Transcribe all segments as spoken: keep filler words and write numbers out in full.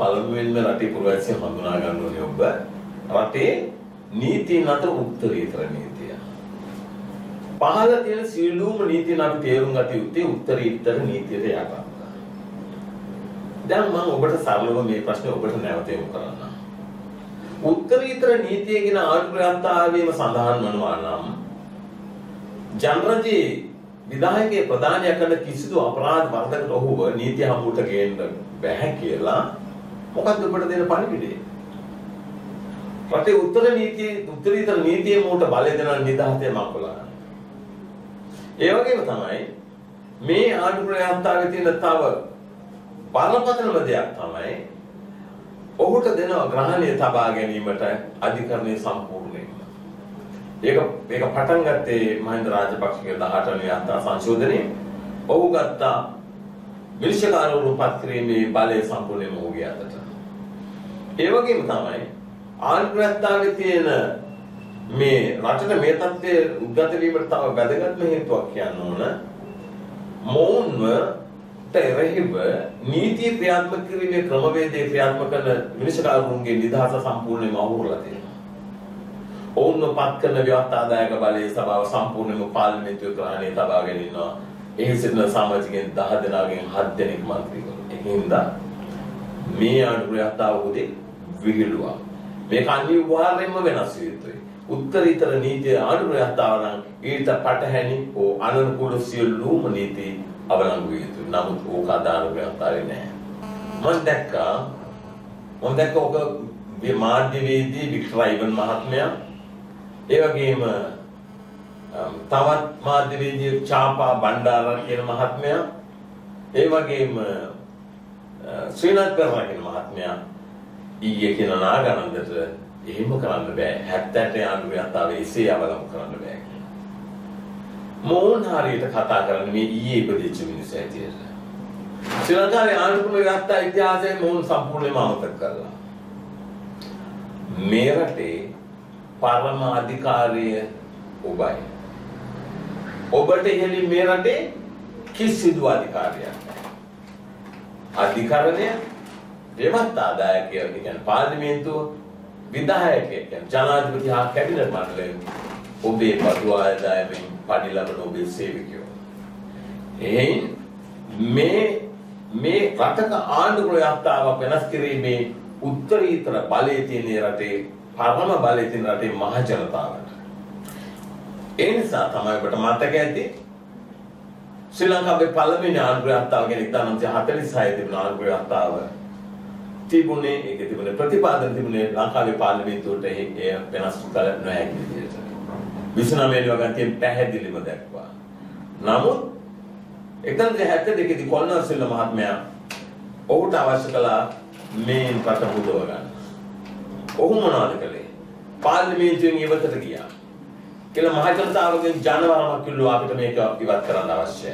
පළමුවෙන්ම රටේ පුරවැසියන් හඳුනා ගන්න ඕනේ ඔබ රටේ නීතියන් අතර උත්තරීතර නීතිය. පහළ තියෙන සියලුම නීතියන් අපි තේරුම් ගත යුත්තේ උත්තරීතර නීතියට යටත්. දැන් මම ඔබට සරලව මේ ප්‍රශ්නේ ඔබට නැවත යොමු කරන්නම්. උත්තරීතර නීතිය කියන ආර්යත්වයේම සඳහන් වනවා නම් ජනරජයේ විධායකයේ ප්‍රධානය කරන කිසිදු අපරාධ වර්ධකට ඔහුව නීතිය හමුවට ගේන්න බැහැ කියලා මොකක්ද ඔබට දෙන පණිවිඩය? රටේ උත්තර නීතිය උත්තරීතර නීතියේ මූට බලය දෙන නිදහසේ මක්කලා. ඒ වගේම තමයි මේ ආර්යත්වයේ තියෙන තව බලපතනම දෙයක් තමයි ඔහුට දෙන ග්‍රහණය තබා ගැනීමට අධිකරණයේ සම්පූර්ණයෙන්ම. ඒක මේක පටන් ගත්තේ මහින්ද රාජපක්ෂගේ දහඅට වෙනි යාත්‍රා සංශෝධනයේ. ඔහු ගත්ත විනිශ්චයකාරවරුන් පත් කිරීමේ බලය සම්පූර්ණයෙන්ම ඔහුගේ අතට. ඒ වගේම තමයි ආන්ත්‍රාත්තාවේ තියෙන මේ රටට මේ තත්ත්වයේ උද්ගත වීමට තව වැදගත්ම හේතුවක් කියන්න ඕන මොවුන්ව තේරෙහිව නීති ක්‍රියාත්මක කිරීමේ ක්‍රමවේදයේ ක්‍රියාත්මක කරන විනිශ්චයකාරවරුන්ගේ නිදහස සම්පූර්ණයෙන්ම අවුරුලා තියෙනවා. ඔවුන්ව පත් කරන ව්‍යවස්ථාදායක බලයේ සභාව සම්පූර්ණයෙන්ම පාර්ලිමේන්තුවේ ග්‍රහණය තබාගෙන ඉන්නවා. එහි සිටින සමාජිකයන් දහ දෙනාගෙන් හත් දෙනෙක් මන්ත්‍රීවරු. ඒකින්ද මේ අනුග්‍රහතාව උදේ විහිළුවක්. මේක අනිවාර්යයෙන්ම වෙනස් විය යුතුයි. උත්තරීතර නීතිය අනුග්‍රහතාව නම් ඊට පටහැනි ඕ අනුකූල සියලුම නීති අවලංගු විය යුතුයි. නමුත් ඕක අදාළවතාවේ නැහැ. මම දැක්කා මම දැක්කා ඔක මේ මාධ්‍යවේදී වික්ටර් අයිවන් මහත්මයා ඒ වගේම තවත් මාධ්‍යවේදී චාපා බණ්ඩාර කියන මහත්මයා ඒ වගේම ශ්‍රීනාත් පෙරේරා කියන මහත්මයා ඊයේ කියන නාගානන්දට එහෙම කරන්න බෑ හැත්තෑට ආණ්ඩුවේ එසේ අවලංගු කරන්න බෑ කියලා. මොවුන් හරියට කතා කරන්නේ මේ ඊයේ ඉපදිච්ච මිනිස්සු ඇටියට. ශ්‍රී ලංකාවේ ආණ්ඩුක්‍රම ව්‍යවස්ථා ඉතිහාසයෙන් මොවුන් සම්පූර්ණයෙන්ම අමතක කරලා. මේ රටේ පරම අධිකාරිය ඔබයි. ඔබට ඉහළින් මේ රටේ කිසිදු අධිකාරියක් නැහැ. අධිකරණය ව්‍යවස්ථාදායකයෝ කියන්නේ පාර්ලිමේන්තුව විධායකයෙක් කියන්නේ ජනාධිපති හා කැබිනට් මණ්ඩලය ඔබේ පටු ආදායමෙන් පඩි ලබන ඔබේ සේවකයෝ. එයින් මේ මේ රටක ආණ්ඩුක්‍රම ව්‍යවස්ථාවක් වෙනස් කිරීමේ උත්තරීතර බලයේ තියෙන රටේ පරම බලයේ තියෙන රටේ මහ ජනතාවට. ඒ නිසා තමයි ඔබට මතක ඇති ශ්‍රී ලංකාවේ පළවෙනි ආණ්ඩුක්‍රම ව්‍යවස්ථාව ගැන එක්දාසය හතළිස් හය තිබුණ ආණ්ඩුක්‍රම ව්‍යවස්ථාව තිබුණේ ඒකේ තිබුණේ ප්‍රතිපාදන තිබුණේ ලංකාවේ පාර්ලිමේන්තුවට ඒ වෙනස් කළ නොහැකි විදිහට. විසිනවය වෙනි වගන්තියෙන් පැහැදිලිව දැක්වා. නමුත් එක්දාසය හැත්තෑ දී කොල්නර්සිල්ල මහත්මයා ඔහුට අවශ්‍ය කළා මේ රට පුදව ගන්න. ඔහු මොනවද කළේ? පාර්ලිමේන්තුවෙන් ඉවතට ගියා. කියලා මහ ජනතාවගෙන් ජනවරමක් කිව්වා අපිට මේක ඉවත් කරන්න අවශ්‍යයි.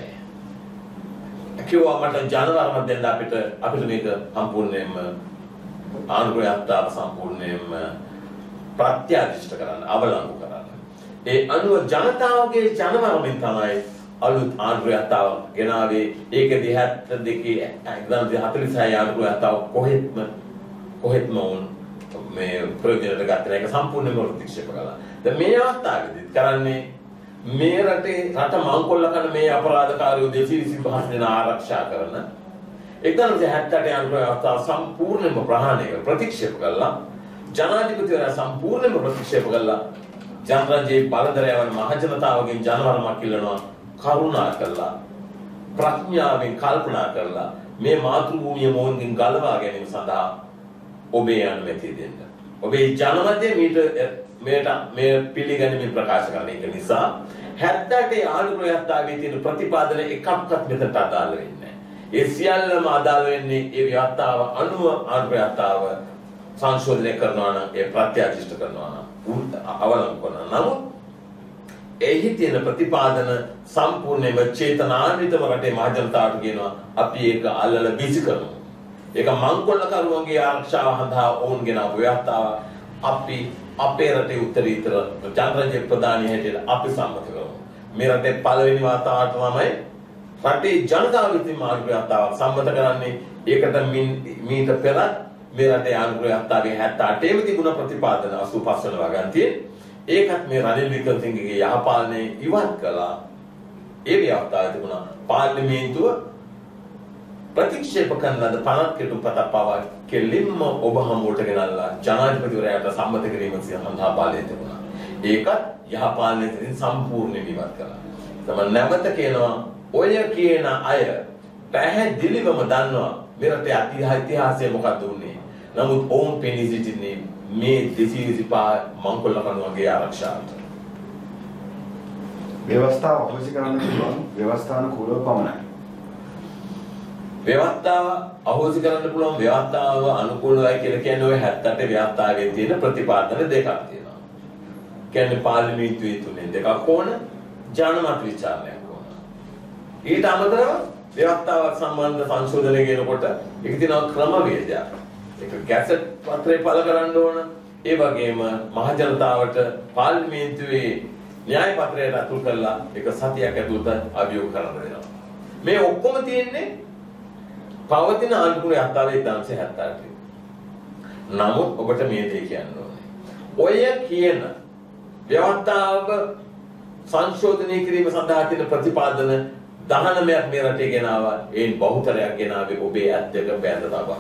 කිව්වා මට ජනවරමක් දෙන්න අපිට අපිට මේක සම්පූර්ණයෙන්ම ආනුග්‍රහතාව සම්පූර්ණයෙන්ම ප්‍රත්‍යක්ෂ කරන්න අවලංගු කරන්න. ඒ අනුව ජනතාවගේ ජනවරමින් තමයි අලුත් ආනුග්‍රහතාව ගෙනාවේ. ඒක දෙහත් දෙකේ එක්දාසය හතළිස් හය ආනුග්‍රහතාව කොහෙත්ම කොහෙත්ම උන් මේ ප්‍රයෝජනට ගන්න එක සම්පූර්ණයෙන්ම ප්‍රතික්ෂේප කළා. දැන් මේ අවස්ථාවේදී කරන්නේ මේ රටේ රට මංකොල්ල කරන මේ අපරාධකාරයෝ දෙසිය විසිපහ දෙනා ආරක්ෂා කරන එක්දාසය හැත්තෑ ආනුග්‍රහතාව සම්පූර්ණයෙන්ම ප්‍රහාණය කර ප්‍රතික්ෂේප කළා. ජනාධිපතිවරයා සම්පූර්ණයෙන්ම ප්‍රතික්ෂේප කළා. ජනරජයේ බලදරයන් මහ ජනතාවගෙන් ජනවරමක් ඉල්ලනවා. කරුණා කළා ප්‍රඥාවෙන් කල්පනා කරලා මේ මාතෘ භූමිය මොවුන්ගෙන් ගලවා ගැනීම සඳහා ඔබේ අනුමැතිය දෙන්න. ඔබේ ජනමතය මීට මේට මේ පිළිගැනීමෙන් ප්‍රකාශ කරන එක නිසා හැත්තෑ ආණ්ඩුක්‍රම ව්‍යවස්ථාවේ තියෙන ප්‍රතිපාදන එකක්වත් මෙතනට අදාළ වෙන්නේ නැහැ. ඒ සියල්ලම අදාළ වෙන්නේ ඒ ව්‍යවස්ථාව අනුව ආණ්ඩුක්‍රම ව්‍යවස්ථාව සංශෝධනය කරනවා නම් ඒ ප්‍රත්‍යක්ෂ කරනවා නම් අවලංගු කරනවා. නමුත් එහි තියෙන ප්‍රතිපාදන සම්පූර්ණයෙන්ම චේතනාන්විතව රටේ මහ ජනතාවට කියනවා අපි ඒක අල්ලලා බිසි කරනවා. ඒක මංකොල්ලකරුවන්ගේ ආරක්ෂාව සඳහා ඔවුන් ගෙනාවු ව්‍යවස්ථාව අපි අපේ රටේ උත්තරීතර ජනරජයේ ප්‍රධානී හැටියට අපි සම්මත කරමු. මේ රටේ පළවෙනි වාතාවරණය තමයි රටේ ජනතාව විසින් මාර්ග ව්‍යවස්ථාවක් සම්මත කරන්නේ. ඒකට මීට පෙර මේ රටේ ආණ්ඩුවේ හත්තාගේ හැත්තෑ අටේම තිබුණ ප්‍රතිපාදන අසූ පහ වෙනි වගන්තියේ ඒකත් මේ රනිල් වික්‍රමසිංහගේ යහපාලනයේ ඉවත් කළා. ඒ ව්‍යවස්ථාවේ තිබුණා පාර්ලිමේන්තුව ප්‍රතික්ෂේප කරන ලද පනත් කෙටුම්පතක් පවා කෙලින්ම ඔබ හමුවට ගෙනල්ලා ජනාධිපතිවරයාට සම්මත කිරීම සඳහා බලය තිබුණා. ඒකත් යහපාලනයෙන් සම්පූර්ණයෙන් ඉවත් කළා. තමයි නැවත කියනවා ඔය කියන අය පැහැදිලිවම දන්නවා මේ රටේ ඉතිහාසය මොකක්ද උනේ. නමුත් ඔවුන් පෙනී සිටින්නේ මේ දෙසිය විසිපහ මංකොල්ල කණුවගේ ආරක්ෂාවට. ව්‍යවස්ථාව අහෝසි කරන්න පුළුවන් ව්‍යවස්ථානුකූලව පමණයි. ව්‍යවස්ථාව අහෝසි කරන්න පුළුවන් ව්‍යවස්ථාව අනුකූලවයි කියලා කියන්නේ ඔය හැත්තෑ අට ව්‍යවස්ථාවේ තියෙන ප්‍රතිපාදන දෙකක් තියෙනවා. කියන්නේ පාර්ලිමේන්තුවේ තුනෙන් දෙකක් ඕන ජනමත විචාරණයක් ඕන. ඊට අමතරව ව්‍යවස්ථාවක් සම්බන්ධ සංශෝධනය කියනකොට ඒක තියෙනවා ක්‍රමවේදයක්. ඒක ගැසට් පත්‍රය පළ කරන්න ඕන. ඒ වගේම මහ ජනතාවට පාර්ලිමේන්තුවේ න්‍යාය පත්‍රයට අතුල් කරලා ඒක සතියක් ඇතුළත අභියෝග කරන්න වෙනවා. මේ ඔක්කොම තියෙන්නේ පවතින ආණ්ඩුවේ අත්තාවේ දාන්සේ හැත්තෑ අට. නමුත් ඔබට මේ දේ කියන්න ඕනේ. ඔය කියන ව්‍යවස්ථාව සංශෝධනය කිරීම සඳහා තියෙන ප්‍රතිපාදන දහනවයක් මේ රටේ ගෙනාවා. ඒන් බහුතරයක් ගෙනාවේ ඔබේ ඇත් දෙක බැඳ තබා.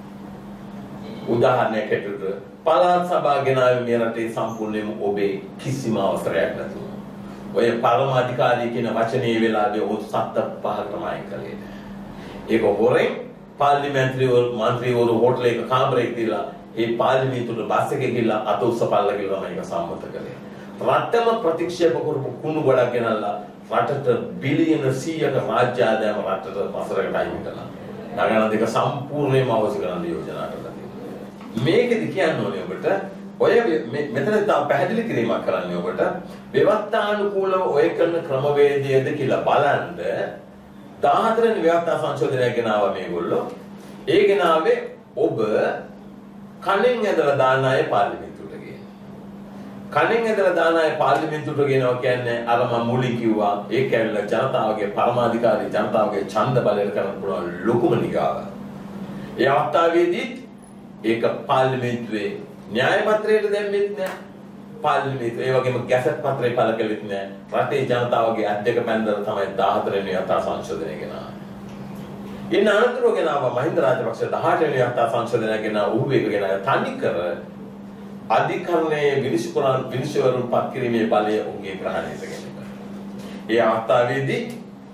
උදාහරණයක් ඇටියට පළාත් සභා ගෙනාවේ මේ රටේ සම්පූර්ණයෙන්ම ඔබේ කිසිම අවසරයක් නැතුව. ඔය පරමාධිකාරී කියන වචනේ වෙලාවේ ඔහු සත්ත පහකටම අයින් කළේ. ඒක හොරෙන් පාර්ලිමේන්තුවේ මන්ත්‍රීවරු හෝටලයක කාමරයක දීලා ඒ පාර්ලිමේන්තුවට බස් එකේ ගිහලා අත උස්සපල්ලා කියලා තමයි ඒක සම්මත කළේ. රටම ප්‍රතික්ෂේප කරපු කුණු ගොඩක් ගෙනල්ලා රටට බිලියන සීයක රාජ්‍ය ආදායම රටට වසරකට අයින් කළා. නගන දෙක සම්පූර්ණයෙන්ම අවශ්‍ය කරන්න යෝජනා කරලා තියෙනවා. මේකෙදි කියන්න ඕනේ ඔබට ඔය මෙතන තව පැහැදිලි කිරීමක් කරන්න ඔබට ව්‍යවස්ථානුකූලව ඔය කරන ක්‍රමවේදයේද කියලා බලන්න දාහතර වෙනි ව්‍යවස්ථා සංශෝධනය ගෙනාවා මේගොල්ලෝ. ඒ ගෙනාවේ ඔබ කණෙන් ඇදලා දාන අය පාර්ලිමේන්තුවට ගේන. කණෙන් ඇදලා දාන අය පාර්ලිමේන්තුවට ගේනවා කියන්නේ අර මම මුලින් කිව්වා ඒක ඇවිල්ලා ජනතාවගේ පරමාධිකාරී ජනතාවගේ ඡන්ද බලයට කරන්න පුළුවන් ලොකුම නිගාව. ඒ අවස්ථාවේදී ඒක පාර්ලිමේන්තුවේ න්‍යාය පත්‍රයට දැම්මෙත් නෑ. පාර්ලිමේන්තුව ඒ වගේම ගැසට් පත්‍රය පළ කළෙත් නෑ. රටේ ජනතාවගේ අධ්‍යක්ෂ බැඳලා තමයි දාහතර වෙනි ව්‍යවස්ථා සංශෝධනය ගෙනාවා. ඉන්න අනතුරුව ගෙනාවා මහින්ද රාජපක්ෂ දහඅට වෙනි ව්‍යවස්ථා සංශෝධනය ගෙනාවා ඌ එක ගෙනාවා තනිකර අධිකරණයේ විනිශ්චයකරන විනිශ්චයවරුන් පත් කිරීමේ බලය උන්ගේ ග්‍රහණයට ගැනීම. ඒ අවස්ථාවේදී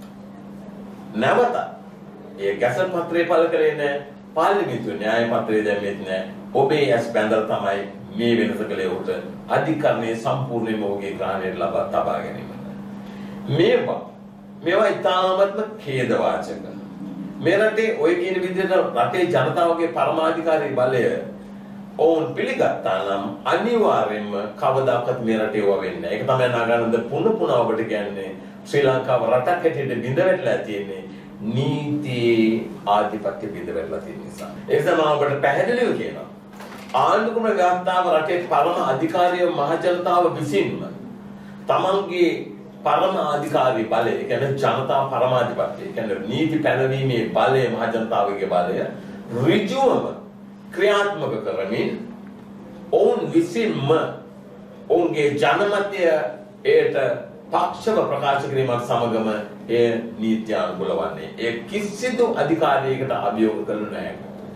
නැවත ඒ ගැසට් පත්‍රය පළ කළේ නෑ. පාර්ලිමේන්තුවේ න්‍යාය පත්‍රය දැම්මෙත් නෑ. ඔබේ ඇස් බැඳලා තමයි මේ වෙනස කළේ උට අධිකරණයේ සම්පූර්ණයෙන්ම ඔහුගේ ග්‍රහණයට ලබා තබා ගැනීම. මේවා මේවා ඉතාමත්ම ඛේදවාචක. මේ රටේ ඔය කියන විදිහට රටේ ජනතාවගේ පරමාධිකාරී බලය ඔවුන් පිළිගත්තා නම් අනිවාර්යයෙන්ම කවදාකවත් මේ රටේ ඒවා වෙන්නේ නැහැ. ඒක තමයි නාගානන්ද පුන පුන ඔබට කියන්නේ ශ්‍රී ලංකාව රටක් හැටියට බිඳ වැටලා තියෙන්නේ නීති ආධිපත්‍ය බිඳ වැටලා තියෙන නිසා. ඒ නිසා මම ඔබට පැහැදිලිව කියනවා ආණ්ඩුක්‍රම ව්‍යවස්ථාව රටේ පරම අධිකාරිය මහ ජනතාව විසින්ම තමන්ගේ පරම අධිකාරී බලය, ඒ කියන්නේ ජනතා පරමාධිපත්‍ය, ඒ කියන්නේ නීති පැනවීමේ බලය මහ ජනතාවගේ බලය ඍජුවම ක්‍රියාත්මක කරමින් ඔවුන් විසින්ම ඔවුන්ගේ ජනමතය ඒට පක්ෂව ප්‍රකාශ කිරීමත් සමගම ඒ නීති අනුකූල වන්නේ. ඒ කිසිදු අධිකාරියකට අභියෝග කළේ නැහැ.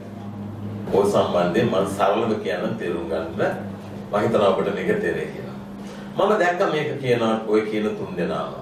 ඔය සම්බන්ධයෙන් මම සරලව කියන්න තේරුම් ගන්න මම හිතනවා ඔබට මේක තේරෙයි කියලා. මම දැක්ක මේක කියනවා ඔය කියන තුන් දෙනාම.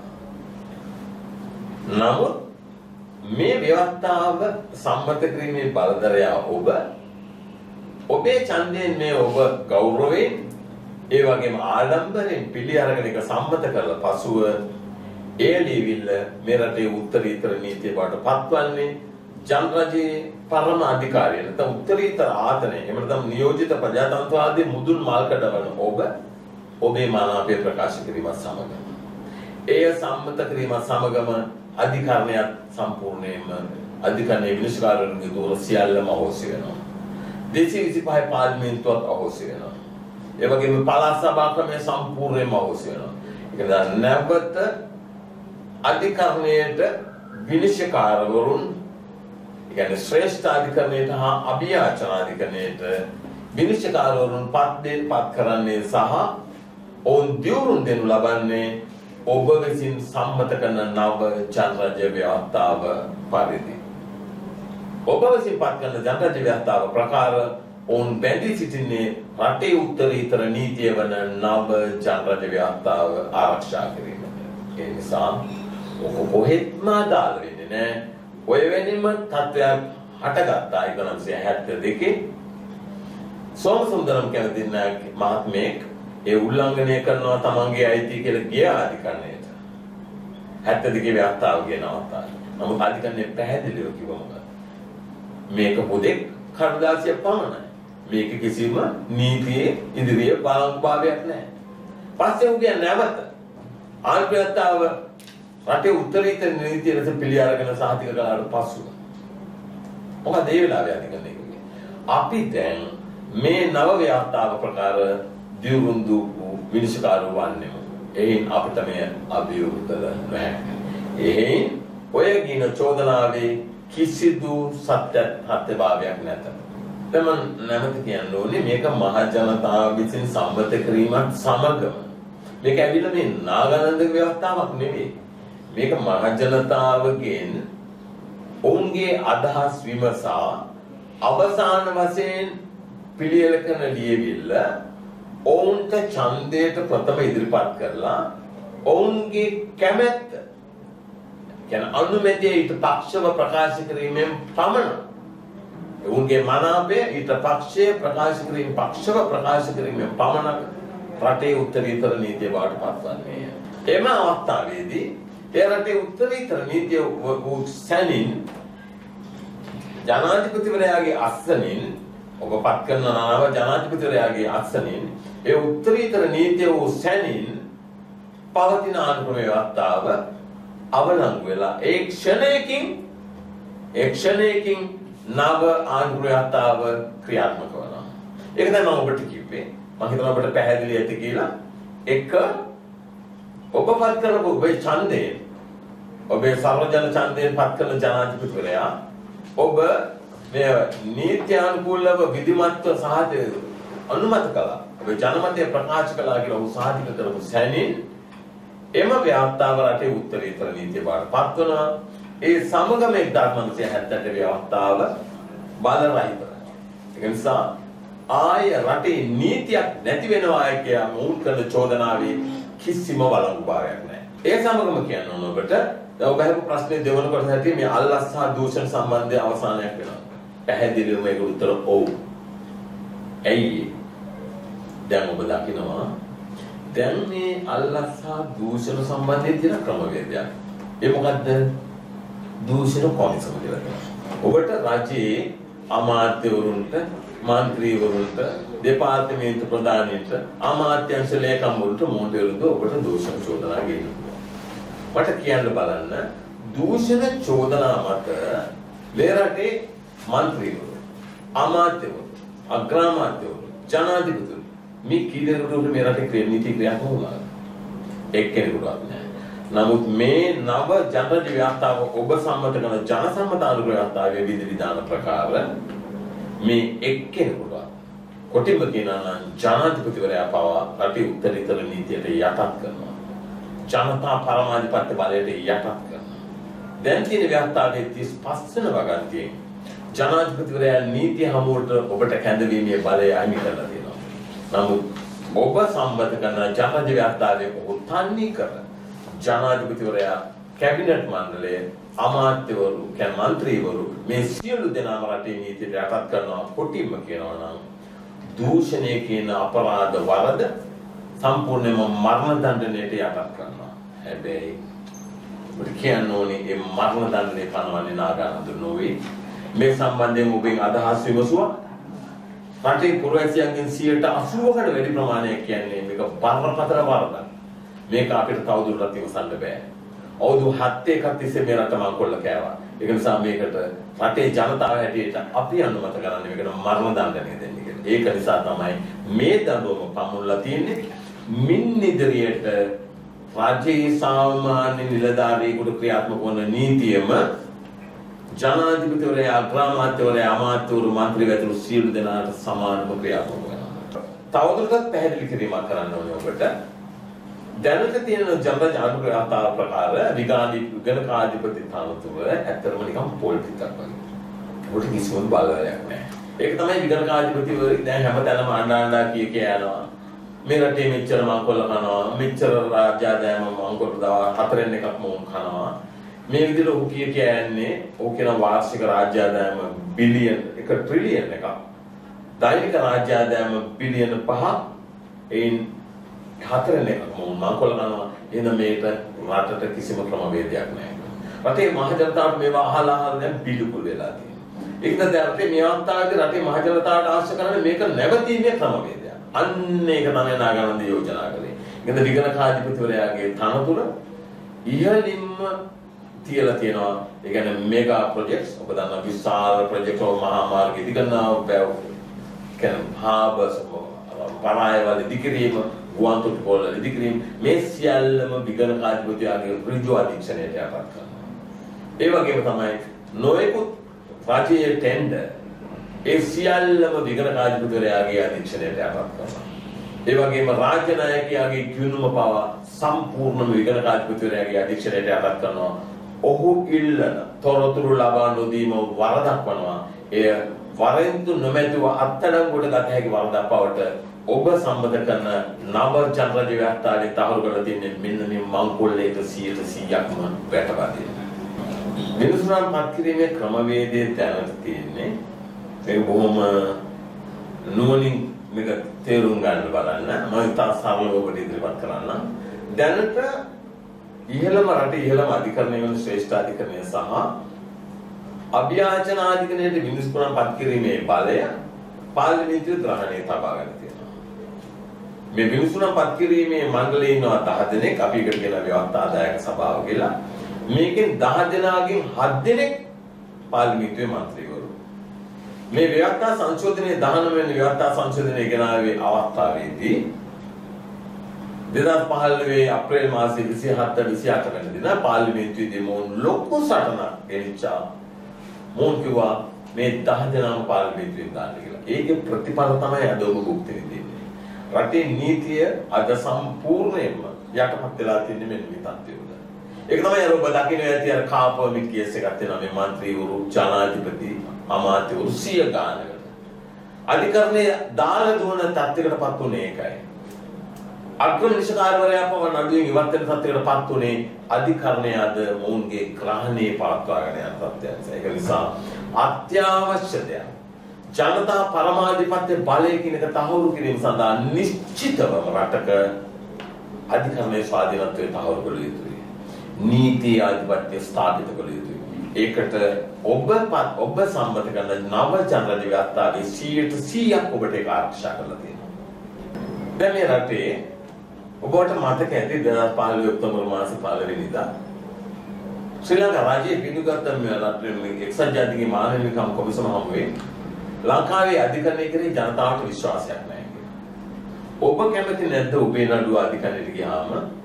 නමුත් මේ ව්‍යවස්ථාව සම්මත කිරීමේ බලධරය ඔබ ඔබේ ඡන්දයෙන් මේ ඔබ ගෞරවයෙන් ඒ වගේම ආඩම්බරයෙන් පිළි අරගෙන එක සම්මත කරලා පසුව ඒ ලියවිල්ල මේ රටේ උත්තරීතර නීතිය බවට පත්වන්නේ ජනරජයේ පරම අධිකාරිය නැත්නම් උත්තරීතර ආතනය එහෙම නැත්නම් නියෝජිත ප්‍රජාතන්ත්‍රවාදී මුදුන් මල්කඩ වන ඔබ ඔබේ මානාපය ප්‍රකාශ කිරීමත් සමග එය සම්මත කිරීමත් සමගම අධිකරණයත් සම්පූර්ණයෙන්ම අධිකරණයේ විනිශ්චයකාරවරුන්ගේ දෝර සියල්ලම අහෝසි වෙනවා. දෙසිය විසිපහ පාර්ලිමේන්තුවත් අහෝසි වෙනවා. ඒ වගේම පළාත් සභා ක්‍රමය සම්පූර්ණයෙන්ම අහෝසි වෙනවා. ඒක දැන් නැවත අධිකරණයට විනිශ්චයකාරවරුන් ඒ කියන්නේ ශ්‍රේෂ්ඨ අධිකරණයට හා අභියාචන අධිකරණයට විනිශ්චයකාරවරුන් පත් දෙන්න පත් කරන්නේ සහ ඔවුන් දියුණු දෙනු ලබන්නේ ඔබ විසින් සම්මත කරන නව ජනරජ ව්‍යවස්ථාව පරිදි. ඔබ විසින් පත් කරන ජනරජ ව්‍යවස්ථාව ප්‍රකාර ඔවුන් බැඳී සිටින්නේ රටේ උත්තරීතර නීතිය වන නව ජනරජ ව්‍යවස්ථාව ආරක්ෂා කිරීමට. ඒ නිසා ඔක කොහෙත්ම අදාළ වෙන්නේ නැහැ. ඔය වෙනින්ම තත්ත්වයක් හටගත්තා එකොනොමික්ස් හැත්තෑ දෙකේ සෝමසුන්දරම් කැමතින මහත්මයෙක් ඒ උල්ලංඝනය කරනවා තමන්ගේ අයිතිය කියලා ගිය අධිකරණයට. හැත්තෑ දෙකේ ව්‍යවස්ථාව කියන අවස්ථාවේ. නමුත් අධිකරණය පැහැදිලිව කිව්වා මොකද? මේක පොදේ කඩදාසිය පමණයි. මේක කිසිම නීතියේ ඉදිරියේ බලංගුභාවයක් නැහැ. පස්සේ උගේ නැවත ආන්ව්‍යවස්ථාව රටේ උත්තරීතර නීතිය ලෙස පිළි අරගෙන සාහිතික කළාට පස්සුව. මොකද ඒ වෙලාවේ අධිකරණය කිව්වේ අපි දැන් මේ නව ව්‍යවස්ථාව ප්‍රකාර දියුරුඳු විනිශ්චයකාරව වන්නේම. එයින් අපිට මේ අභියෝග කළ නැහැ. එයින් ඔය කියන චෝදනාවේ කිසිදු සත්‍ය සත්‍යභාවයක් නැත. තමන් නැවත කියන්න ඕනේ මේක මහ ජනතාව විසින් සම්මත කිරීමත් සමගම මේක ඇවිල්ලා මේ නාගානන්ද ව්‍යවස්ථාවක් නෙවෙයි. මේක මහ ජනතාවගෙන් ඔවුන්ගේ අදහස් විමසා අවසාන වශයෙන් පිළියෙල කරන ලියවිල්ල ඔවුන්ට ඡන්දයට ප්‍රථම ඉදිරිපත් කරලා ඔවුන්ගේ කැමැත්ත කියන්නේ අනුමැතිය ඊට පක්ෂව ප්‍රකාශ කිරීමෙන් පමණ ඔවුන්ගේ මනාපය ඊට පක්ෂයේ ප්‍රකාශ කිරීම පක්ෂව ප්‍රකාශ කිරීමෙන් පමණක් රටේ උත්තරීතර නීතිය බවට පත්වන්නේ. එම අවස්ථාවේදී ඒ රටේ උත්තරීතර නීතිය වූ සැනින් ජනාධිපතිවරයාගේ අස්සනින් ඔබ පත් කරන නව ජනාධිපතිවරයාගේ අස්සනින් ඒ උත්තරීතර නීතිය වූ සැනින් පවතින ආණ්ඩුක්‍රම ව්‍යවස්ථාව අවලංගු වෙලා ඒ ක්ෂණයකින් ඒ ක්ෂණයකින් නව ආණ්ඩුක්‍රම ව්‍යවස්ථාව ක්‍රියාත්මක වෙනවා. ඒක තමයි මම ඔබට කිව්වේ. මම හිතනවා ඔබට පැහැදිලි ඇති කියලා. එක ඔබ පත් කරපු ඔබේ ඡන්දයෙන් ඔබේ සර්වජන ඡන්දයෙන් පත් කරන ජනාධිපතිවරයා ඔබ මේ නීත්‍යානුකූලව විධිමත්ව සාධය අනුමත කළා. ඔබ ජනමතය ප්‍රකාශ කළා කියලා ඔහු සාධික කරපු සැනින් එම ව්‍යවස්ථාව රටේ උත්තරීතර නීතිය බවට පත් වෙනවා. ඒ සමගම එක්දාස් නවසිය හැත්තෑ අට ව්‍යවස්ථාව බලරහිතයි. ඒ නිසා ආය රටේ නීතියක් නැති වෙනවා කියලා මොවුන් කරන චෝදනාවේ කිසිම වළංගුභාවයක් නැහැ. ඒ සමගම කියන්න ඕන ඔබට ඔබ අහපු ප්‍රශ්නේ දෙවන කොටස හැටියට මේ අල්ලස් සහ දූෂණ සම්බන්ධය අවසානයක් වෙනවා. පැහැදිලිවම ඒක උත්තර ඔව්. ඇයි? දැන් ඔබ දකිනවා දැන් මේ අල්ලස් සහ දූෂණ සම්බන්ධයෙන් තියෙන ක්‍රමවේදයක්. ඒ මොකද්ද? දූෂණ කොමිසම කියලා කියනවා. ඔබට රජයේ අමාත්‍යවරුන්ට, මන්ත්‍රීවරුන්ට, දෙපාර්තමේන්තු ප්‍රධානීන්ට, අමාත්‍යංශ ලේකම්වරුන්ට මොන්ටේරුද ඔබට දූෂණ චෝදනා ගෙනියනවා. මට කියන්න බලන්න දූෂණ චෝදනා මත මේ රටේ මන්ත්‍රීවරු, අමාත්‍යවරු, අග්‍රාමාත්‍යවරු, ජනාධිපතිවරු මේ කීදෙනෙකුට මේ රටේ නීති ක්‍රියාත්මක වුණා. එක්කෙනෙකුටවත් නෑ. නමුත් මේ නව ජනරජ ව්‍යවස්ථාව ඔබ සම්මත කරන ජනසම්මත ආණ්ඩුක්‍රම ව්‍යවස්ථාවේ විධි විධාන ප්‍රකාර මේ එක්කෙනෙකුටවත් කොටිම කියනවා නම් ජනාධිපතිවරයා පවා රටේ උත්තරීතර නීතියට යටත් කරනවා. ජනතා පරමාධිපත්‍ය බලයට යටත් කරනවා. දැන් තියෙන ව්‍යවස්ථාවේ තිස් පහ වෙනි වගන්තියෙන් ජනාධිපතිවරයා නීති හමුවට ඔබට කැඳවීමේ බලය අහිමි කරලා දෙනවා. නමුත් ඔබ සම්මත කරන ජනරජ ව්‍යවස්ථාවේ ඔහු තන්නේ කර ජනාධිපතිවරයා කැබිනට් මණ්ඩලය අමාත්‍යවරු කැ මන්ත්‍රීවරු මේ සියලු දෙනාම රටේ නීතියට යටත් කරනවා. කොටින්ම කියනවා නම් දූෂණය කියන අපරාධ වරද සම්පූර්ණයෙන්ම මරණ දඬුවමට යටත් කරනවා. හැබැයි ඔබට කියන්න ඕනේ මේ මරණ දඬුවමේ පනවන්නේ නාගානන්ද නොවේ. මේ සම්බන්ධයෙන් ඔබෙන් අදහස් විමසුවා. රටේ පුරවැසියන්ගෙන් සියයට අසූවකට වැඩි ප්‍රමාණයක් කියන්නේ මේක බරපතල වරදක්. මේක අපිට තවදුරටත් ඉවසන්න බෑ. අවුරුදු හත් එකක් තිස්සේ මේ රට මංකොල්ල කෑවා. ඒක නිසා මේකට රටේ ජනතාව හැටියට අපි අනුමත කරන්නේ මේකට මරණ දඬුවම දෙන්න කියලා. ඒක නිසා තමයි මේ දඬුවම පමුණලා තියෙන්නේ. මින් ඉදිරියට රජයේ සාමාන්‍ය නිලධාරියෙකුට ක්‍රියාත්මක වන නීතියම ජනාධිපතිවරයා, අග්‍රාමාත්‍යවරයා, අමාත්‍යවරු, මන්ත්‍රීවරු ඇතුළු සියලු දෙනාට සමානව ක්‍රියාත්මක වෙනවා. තවදුරටත් පැහැදිලි කිරීමක් කරන්න ඕනේ ඔබට. දැනට තියෙන ජනරජ අනුග්‍රහතා ප්‍රකාර විගාදී විගණකාධිපති තනතුර ඇත්තටම නිකන් පොලිටිකක් වගේ. ඔබට කිසිම බලයක් නැහැ. ඒක තමයි විගණකාධිපතිවරු දැන් හැමතැනම අඬා කිය කිය යනවා. මේ රටේ මෙච්චර මංකොල්ල කනවා, මෙච්චර රාජ්‍ය ආදායම මංකොල්ල දවස් හතරෙන් එකක් මොන් කනවා. මේ විදිහට ඔහු කිය කිය යන්නේ ඔහු කියන වාර්ෂික රාජ්‍ය ආදායම බිලියන් එක ට්‍රිලියන් එකක්. දෛනික රාජ්‍ය ආදායම බිලියන පහ එයින් හතරෙන් එකක් මොන් මංකොල්ල කනවා. එහෙනම් මේක රටට කිසිම ක්‍රමවේදයක් නැහැ. රටේ මහ ජනතාවට මේවා අහලා අහලා දැන් පිළිකුල් වෙලා තියෙනවා. ඒක දැන් රටේ මෙවන්තාවගේ රටේ මහ ජනතාවට අවශ්‍ය කරන්නේ මේක නැවතීමේ ක්‍රමවේදයක්. අන්න ඒක තමයි නාගානන්ද යෝජනා කළේ. ඒකද විගණකාධිපතිවරයාගේ තනතුර ඉහළින්ම තියලා තියෙනවා. ඒ කියන්නේ මෙගා ප්‍රොජෙක්ට්ස් ඔබ දන්නා විශාල ප්‍රොජෙක්ට් වල මහා මාර්ග ඉදිකරනවා බැව කියන්නේ හාබර්ස් පරායවල ඉදිකිරීම ගුවන් තොටුපොළ ඉදිකිරීම මේ සියල්ලම විගණකාධිපතිවරයාගේ ඍජු අධීක්ෂණයට යටත් කරනවා. ඒ වගේම තමයි නොයෙකුත් රාජ්‍යයේ ටෙන්ඩර් ඒ සියල්ලම විගණකාධිපතිවරයාගේ අධීක්ෂණයට යටත් කරනවා. ඒ වගේම රාජ්‍ය නායකයාගේ කියුණුම පවා සම්පූර්ණම විගණකාධිපතිවරයාගේ අධීක්ෂණයට යටත් කරනවා. ඔහු ඉල්ලන තොරතුරු ලබා නොදීම වරදක්වනවා. එය වරෙන්තු නොමැතිව අත්අඩංගුවට ගත හැකි වරදක් බවට ඔබ සම්මත කරන නව ජනරජ ව්‍යවස්ථාවේ තහවුරු කරලා තියෙන්නේ මෙන්න මේ මංකොල්ලේට සියයට සීයක්ම වැටවා දෙනවා. මිනිසුන් පත් කිරීමේ ක්‍රමවේදයේ දැනට තියෙන්නේ ඒක බොහොම නුවණින් මේක තේරුම් ගන්න බලන්න මම තා සරලව ඔබට ඉදිරිපත් කරන්න. දැනට ඉහළම රටේ ඉහළම අධිකරණය වන ශ්‍රේෂ්ඨ අධිකරණය සහ අභියාචන අධිකරණයට මිනිසුන් පත් කිරීමේ බලය පාර්ලිමේන්තුවේ ග්‍රහණය තබාගෙන තියෙනවා. මේ මිනිසුන් පත් කිරීමේ මණ්ඩලයේ ඉන්නවා දහ දෙනෙක්. අපි එකට කියන ව්‍යවස්ථාදායක සභාව කියලා. මේකෙන් දහ දෙනාගෙන් හත් දෙනෙක් පාර්ලිමේන්තුවේ මන්ත්‍රීවරු. මේ ව්‍යවස්ථා සංශෝධනයේ දහනව වෙනි ව්‍යවස්ථා සංශෝධනය ගෙනාවේ අවස්ථාවේදී දෙදාස් පහළොව අප්‍රේල් මාසයේ විසිහත විසිඅට වෙනි දින පාර්ලිමේන්තුවේදී මොන් ලොකු සටනක් ගෙනිච්චා. මොන් කිව්වා මේ දහ දෙනාම පාර්ලිමේන්තුවෙන් දාන්න කියලා. ඒකේ ප්‍රතිඵල තමයි අද ඔබ භුක්ති විඳින්නේ. රටේ නීතිය අද සම්පූර්ණයෙන්ම යටපත් වෙලා තියෙන්නේ මෙන්න මේ තත්ත්වවල. ඒක තමයි අර ඔබ දකින්න ඇති අර කාපර්මික් කේස් එකක් තියෙනවා මේ മന്ത്രിවරු ජනාධිපති අමාත්‍යවරු සිය ගානකට. අධිකරණයේ දාලා දුවන තත්ත්වයකටපත් උනේ ඒකයි. අග්‍රනිෂ්ඨාකාරවරයා පව නඩුවෙන් ඉවත් වෙන තත්ත්වයකටපත් උනේ අධිකරණය අද මොවුන්ගේ ග්‍රහණයේ පවත්වාගෙන යන තත්ත්වයක්. ඒක නිසා අත්‍යවශ්‍ය දෙයක්. ජනතා පරමාධිපත්‍ය බලය කියන එක තහවුරු කිරීම සඳහා නිශ්චිතවම රටක අධිකරණයේ ස්වාධීනත්වය තහවුරු කළ යුතුයි. නීති ආධිපත්‍ය ස්ථාපිත කළ යුතුයි. ඒකට ඔබ ඔබ සම්මත කරන නව ජනරජ ව්‍යවස්ථාවේ සියයට සීයක් ඔබට ඒක ආරක්ෂා කරලා තියෙනවා. දැන් මේ රටේ ඔබට මතක ඇති දෙදාස් පහළොව ඔක්තෝබර් මාසේ පළවෙනි වෙනිදා ශ්‍රී ලංකා රාජ්‍යයේ පිටුගත් මේ රටේ එක්සත් ජාතික මානව හිමිකම් කොමිසම හමුවේ ලංකාවේ අධිකරණය කරේ ජනතාවට විශ්වාසයක් නැහැ කියලා. ඔබ කැමති නැද්ද ඔබේ නඩුව අධිකරණයට ගියාම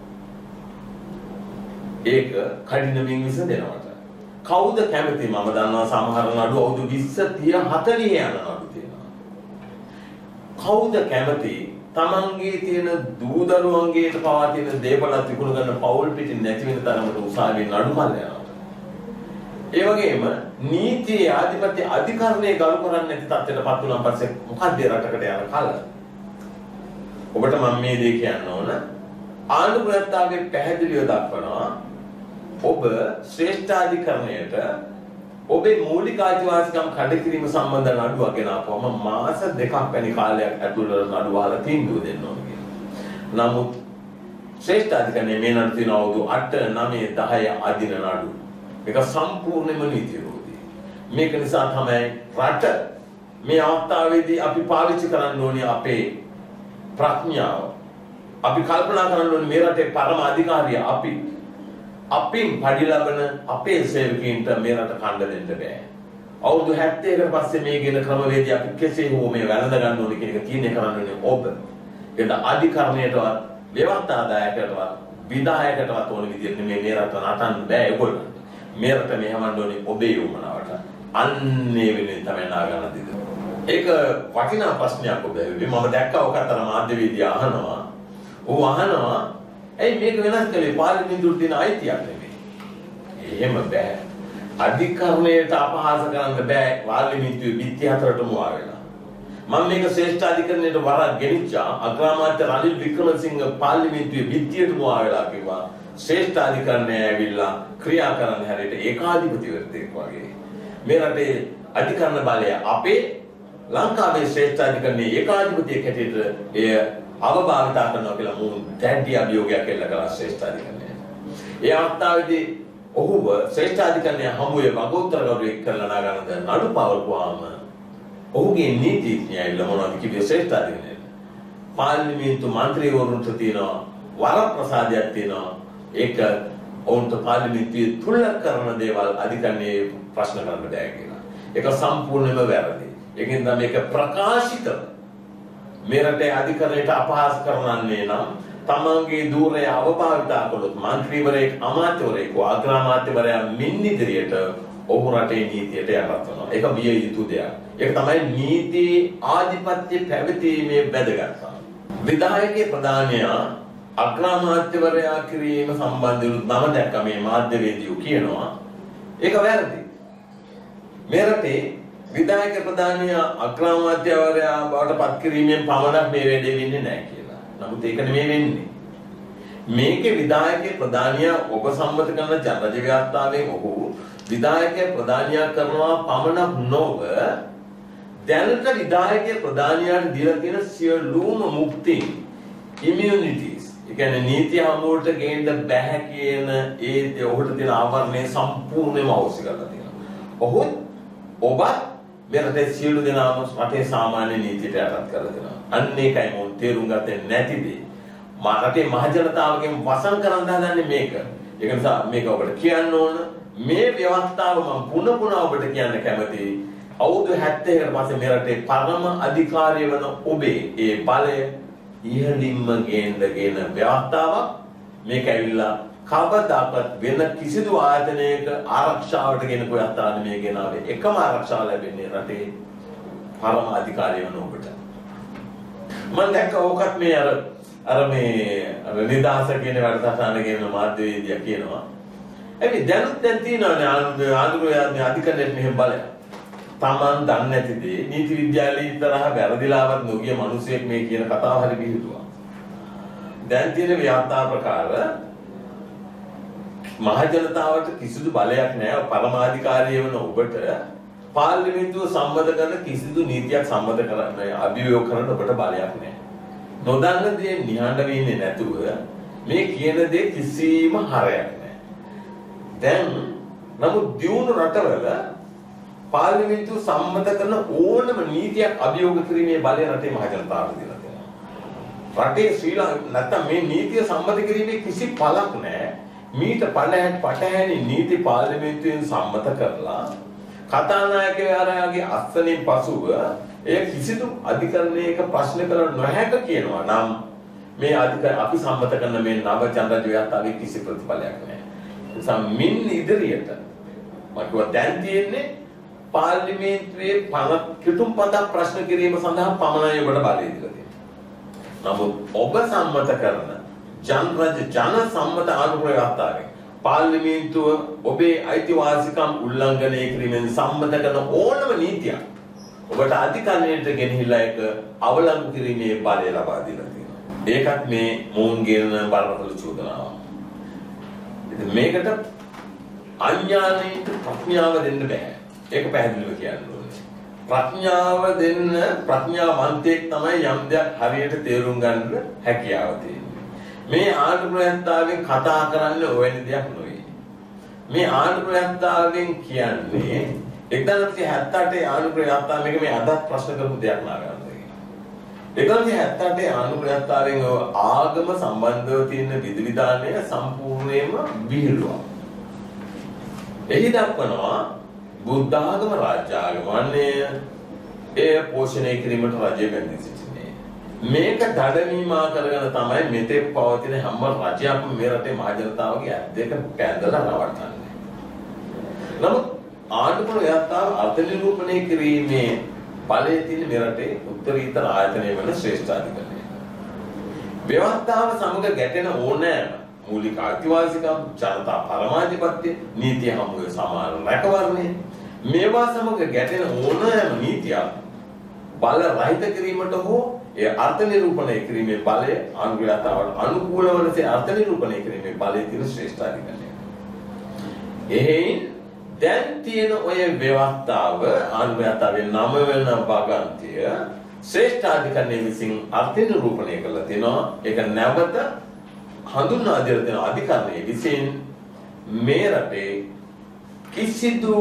ඒක කඩිනමින් විසඳෙනවට? කවුද කැමති? මම දන්නවා සමහර නඩු අවුරුදු විස්ස තිහ හතලිහ යන නඩු තියෙනවා. කවුද කැමති තමන්ගේ තියෙන දූ දරුවන්ගේ පවා තියෙන දේපල තිබුණ ගන්න පෞල් පිටින් නැති වෙන තරමට උසාවියේ නඩු මල් යනවා. ඒ වගේම නීතියේ ආධිපත්‍ය අධිකරණයේ ගරු කරන්නේ නැති තත්ත්වයකටපත් වුණාන් පස්සේ මොකක්ද රටකට යන කල? ඔබට මම මේ දේ කියන්න ඕන. ආණ්ඩු ප්‍රත්‍යාවේ පැහැදිලිව දක්වනවා ඔබ ශ්‍රේෂ්ඨාධිකරණයට ඔබේ මූලික අයිතිවාසිකම් කඩ කිරීම සම්බන්ධ නඩුවක් ගෙනාවම මාස දෙකක් වැනි කාලයක් ඇතුළත නඩුව අහලා තීන්දුව දෙන්න ඕන කියලා. නමුත් ශ්‍රේෂ්ඨාධිකරණයේ මේ නඩු තියෙන අවුරුදු අට නවය දහය අදින නඩු. මේක සම්පූර්ණයෙන්ම නීති විරෝධී. මේක නිසා තමයි රට මේ අවස්ථාවේදී අපි පාවිච්චි කරන්න ඕනේ අපේ ප්‍රඥාව. අපි කල්පනා කරන්න ඕනේ මේ රටේ පරම අධිකාරිය අපි. අපින් පඩි ලබන අපේ සේවකීන්ට මේ රට කණ්ඩ දෙන්න බෑ. අවුරුදු හැත්තෑවකට පස්සේ මේ ගෙන ක්‍රමවේදී අපි කෙසේ හෝ මේ වැළඳ ගන්න ඕනේ කියන එක තීරණය කරන්න ඕනේ ඔබ. ඒකට අධිකරණයටවත් ව්‍යවස්ථාදායකයටවත් විධායකයටවත් ඕන විදිහට මේ මේ රට නටන්න බෑ ඒගොල්ලන්ට. මේ රට මෙහෙමන්න ඕනේ ඔබේ යොමනාවට. අන්නේ වෙනුවෙන් තමයි නාගන්න දෙද. ඒක වටිනා ප්‍රශ්නයක් ඔබ ඇහුවේ. මම දැක්කා ඔක අතර මාධ්‍යවේදී අහනවා. ඌ අහනවා ඇයි මේක වෙනස් කළේ පාර්ලිමේන්තුවට තියෙන අයිතියක් නෙමෙයි. එහෙම බෑ. අධිකරණයට අපහාස කරන්න බෑ පාර්ලිමේන්තුවේ බිත්ති හතරටම ආවෙලා. මම මේක ශ්‍රේෂ්ඨ අධිකරණයට වරක් ගෙනිච්චා අග්‍රාමාත්‍ය රනිල් වික්‍රමසිංහ පාර්ලිමේන්තුවේ බිත්තියටම ආවෙලා කිව්වා ශ්‍රේෂ්ඨ අධිකරණය ඇවිල්ලා ක්‍රියා කරන්න හැරෙට ඒකාධිපතිවරයෙක් වගේ. මේ රටේ අධිකරණ බලය අපේ ලංකාවේ ශ්‍රේෂ්ඨ අධිකරණයේ ඒකාධිපතියෙක් හැටියට එය අවභාවිතා කරනවා කියලා මූ දැඩි අභියෝගයක් එල්ල කළා ශ්‍රේෂ්ඨ අධිකරණය. ඒ අවස්ථාවේදී ඔහුව ශ්‍රේෂ්ඨ අධිකරණය හමුවේ වගෝත්තර ගෞරවයක් කරලා නාගන්නද නඩු පවරපුවාම ඔහුගේ නීතිඥය ඇවිල්ලා මොනවද කිව්වේ ශ්‍රේෂ්ඨ අධිකරණයට? පාර්ලිමේන්තු මන්ත්‍රීවරුන්ට තියෙනවා වරප්‍රසාදයක් තියෙනවා. ඒක ඔවුන්ට පාර්ලිමේන්තුවේ තුලක් කරන දේවල් අධිකරණයේ ප්‍රශ්න කරන්න බෑ කියලා. ඒක සම්පූර්ණයෙන්ම වැරදි. ඒකෙන් තමයි මේක ප්‍රකාශිත මේ රටේ අධිකරණයට අපහාස කරනන්නේ නම් තමන්ගේ ධූරය අවභාවිතා කළොත් මන්ත්‍රීවරයෙක් අමාත්‍යවරයෙක් අග්‍රාමාත්‍යවරයා මින් ඉදිරියට ඔහු රටේ නීතියට යටත් වෙනවා. ඒක විය යුතු දෙයක්. ඒක තමයි නීති ආධිපත්‍ය පැවතීමේ වැදගත්කම. විධායකයේ ප්‍රධානියා අග්‍රාමාත්‍යවරයා කිරීම සම්බන්ධව මම දැක්ක මේ මාධ්‍යවේදියෝ කියනවා ඒක වැරදි. මේ රටේ විධායක ප්‍රධානියා අග්‍රාමාත්‍යවරයා බවට පත් කිරීමෙන් පමණක් මේ වැඩේ වෙන්නේ නැහැ කියලා. නමුත් ඒක නෙමෙයි වෙන්නේ. මේකේ විධායක ප්‍රධානියා ඔබ සම්මත කරන ජනරජ ව්‍යවස්ථාවෙන් ඔහු විධායක ප්‍රධානියා කරනවා පමණක් නොව දැනට විධායක ප්‍රධානියාට දීලා තියෙන සියලුම මුක්ති immunities ඒ කියන්නේ නීති හමුවට ගේන්න බෑ කියන ඒ ඔහුට තියෙන ආවරණය සම්පූර්ණයෙන්ම අවශ්‍ය කරලා තියෙනවා. ඔහු ඔබත් මෙරටේ සියලු දෙනාම රටේ සාමාන්‍ය නීතියට යටත් කරලා දෙනවා. අන්න ඒකයි මොන් තේරුම් ගත්තේ නැතිදී. මා රටේ මහ ජනතාවගෙන් වසන් කරන්න හදන්නේ මේක. ඒක නිසා මේක ඔබට කියන්න ඕන. මේ ව්‍යවස්ථාව මම පුන පුන ඔබට කියන්න කැමතියි. අවුරුදු හැත්තෑවකට පස්සේ මේ රටේ පරම අධිකාරිය වන ඔබේ ඒ බලය ඉහළින්ම ගේන්න ගේන ව්‍යවස්ථාවක් මේක ඇවිල්ලා කවදාකවත් වෙන කිසිදු ආයතනයක ආරක්ෂාවට ගෙන කොයත්තාන මේ ගෙනාවේ එකම ආරක්ෂාව ලැබෙන්නේ රටේ පරම අධිකාරිය වන ඔබට. මම දැක්ක ඕකත් මේ අර අර මේ අර නිදාස කියන වැඩසටහන ගෙන මාධ්‍යවේදියා කියනවා. එනි දැනුත් දැන් තියෙනවානේ ආණ්ඩුවේ මේ අධිකරණයට මෙහෙම බලයක්. Taman දන්නේ නැති දේ නීති විද්‍යාලයේ ඉතරහ වැරදිලාවත් නොගිය මිනිසෙක් මේ කියන කතාව හරි බිහිදුවා. දැන් තියෙන ව්‍යාප්තා ප්‍රකාර මහ ජනතාවට කිසිදු බලයක් නැහැ පරමාධිකාරිය වෙන ඔබට පාර්ලිමේන්තුව සම්මත කරන කිසිදු නීතියක් සම්මත කරන්න අභියෝග කරන්න ඔබට බලයක් නැහැ. නොදන්න දේ නිහඬ වෙන්නේ නැතුව මේ කියන දේ කිසිම හරයක් නැහැ. දැන් නමුත් දියුණු රටවල පාර්ලිමේන්තුව සම්මත කරන ඕනම නීතියක් අභියෝග කිරීමේ බලය රටේ මහ ජනතාවට දීලා තියෙනවා. රටේ ශ්‍රී ලංකාව නැත්තම් මේ නීතිය සම්මත කිරීමේ කිසි පළක් නැහැ. මීට පළහැන් පටහැනි නීති පාර්ලිමේන්තුවෙන් සම්මත කරලා කතානායකයාගේ අත්සනින් පසුව එය කිසිදු අධිකරණයක ප්‍රශ්න කර නොහැක කියනවා නම් මේ අධිකරණ අපි සම්මත කරන මේ නව ජනරජ ව්‍යවස්ථාවේ කිසි ප්‍රතිඵලයක් නැහැ. ඒ නිසා මින් ඉදිරියට මම කිව්වා දැන් තියෙන්නේ පාර්ලිමේන්තුවේ පනත් කිතුම්පතක් ප්‍රශ්න කිරීම සඳහා පමණයි ඔබට බලය දීලා තියෙන්නේ. නමුත් ඔබ සම්මත කරන ජනරජ ජන සම්මත ආණ්ඩුක්‍රම ව්‍යවස්ථාවෙන් පාර්ලිමේන්තුව ඔබේ අයිතිවාසිකම් උල්ලංඝනය කිරීමෙන් සම්මත කරන ඕනම නීතියක් ඔබට අධිකරණයට ගෙනහිලා එක අවලංගු කිරීමේ බලය ලබා දීලා තියෙනවා. ඒකත් මේ මොවුන්ගේන බරපතල චෝදනාවක්. ඉතින් මේකට අඥානීට ප්‍රඥාව දෙන්න බෑ. ඒක පැහැදිලිව කියන්න ඕනේ. ප්‍රඥාව දෙන්න ප්‍රඥාවන්තයෙක් තමයි යම් දෙයක් හරියට තේරුම් ගන්න හැකියාව තියෙන්නේ. මේ ආණ්ඩුක්‍රමයෙන් කතා කරන්නේ ඔයනි දෙයක් නෙවෙයි. මේ ආණ්ඩුක්‍රමයෙන් කියන්නේ එක්දාස් නවසිය හැත්තඅටේ ආණ්ඩුක්‍රමයෙන් මේක මේ අදත් ප්‍රශ්න කරපු දෙයක් නාගන්න. එක්දාස් නවසිය හැත්තඅටේ ආණ්ඩුක්‍රමයෙන් ආගම සම්බන්ධව තියෙන විධිවිධානය සම්පූර්ණයෙන්ම විහිළුවක්. එහි දක්වනවා බුද්ධ ආගම රාජ්‍ය ආගම වන්නේ ඒ පෝෂණය කිරීමට රජය බැඳී සිටින්නේ. මේක දඩමීමා කරගෙන තමයි මෙතෙක් පවතින හැම රජයක්ම මේ රටේ මහ ජනතාවගේ ඇස් දෙක පැඳලා නවත්තන්නේ. නමුත් ආණ්ඩුක්‍රම ව්‍යවස්ථාව අර්ථ නිරූපණය කිරීමේ ඵලයේ තියෙන මෙරටේ උත්තරීතර ආයතනය වන ශ්‍රේෂ්ඨාධිකරණය. ව්‍යවස්ථාව සමග ගැටෙන ඕනෑම මූලික අයිතිවාසිකම්, ජනතා පරමාධිපත්‍ය, නීතිය හමුවේ සමාන රැකවරණය මේවා සමග ගැටෙන ඕනෑම නීතියක් බල රහිත කිරීමට හෝ ඒ අර්ථ නිරූපණය කිරීමේ බලය ආණ්ඩුක්‍රමයට අනුකූල වනසේ අර්ථ නිරූපණය කිරීමේ බලය තියෙන ශ්‍රේෂ්ඨාධිකරණය. එහෙයින් දැන් තියෙන ඔය ව්‍යවස්ථාව ආණ්ඩුක්‍රමයේ නම වෙන භාගන්තිය ශ්‍රේෂ්ඨාධිකරණය විසින් අර්ථ නිරූපණය කළා තිනවා. ඒක නැවත හඳුන්වා දෙන දෙන අධිකරණයේ විසින් මේ රටේ කිසිදු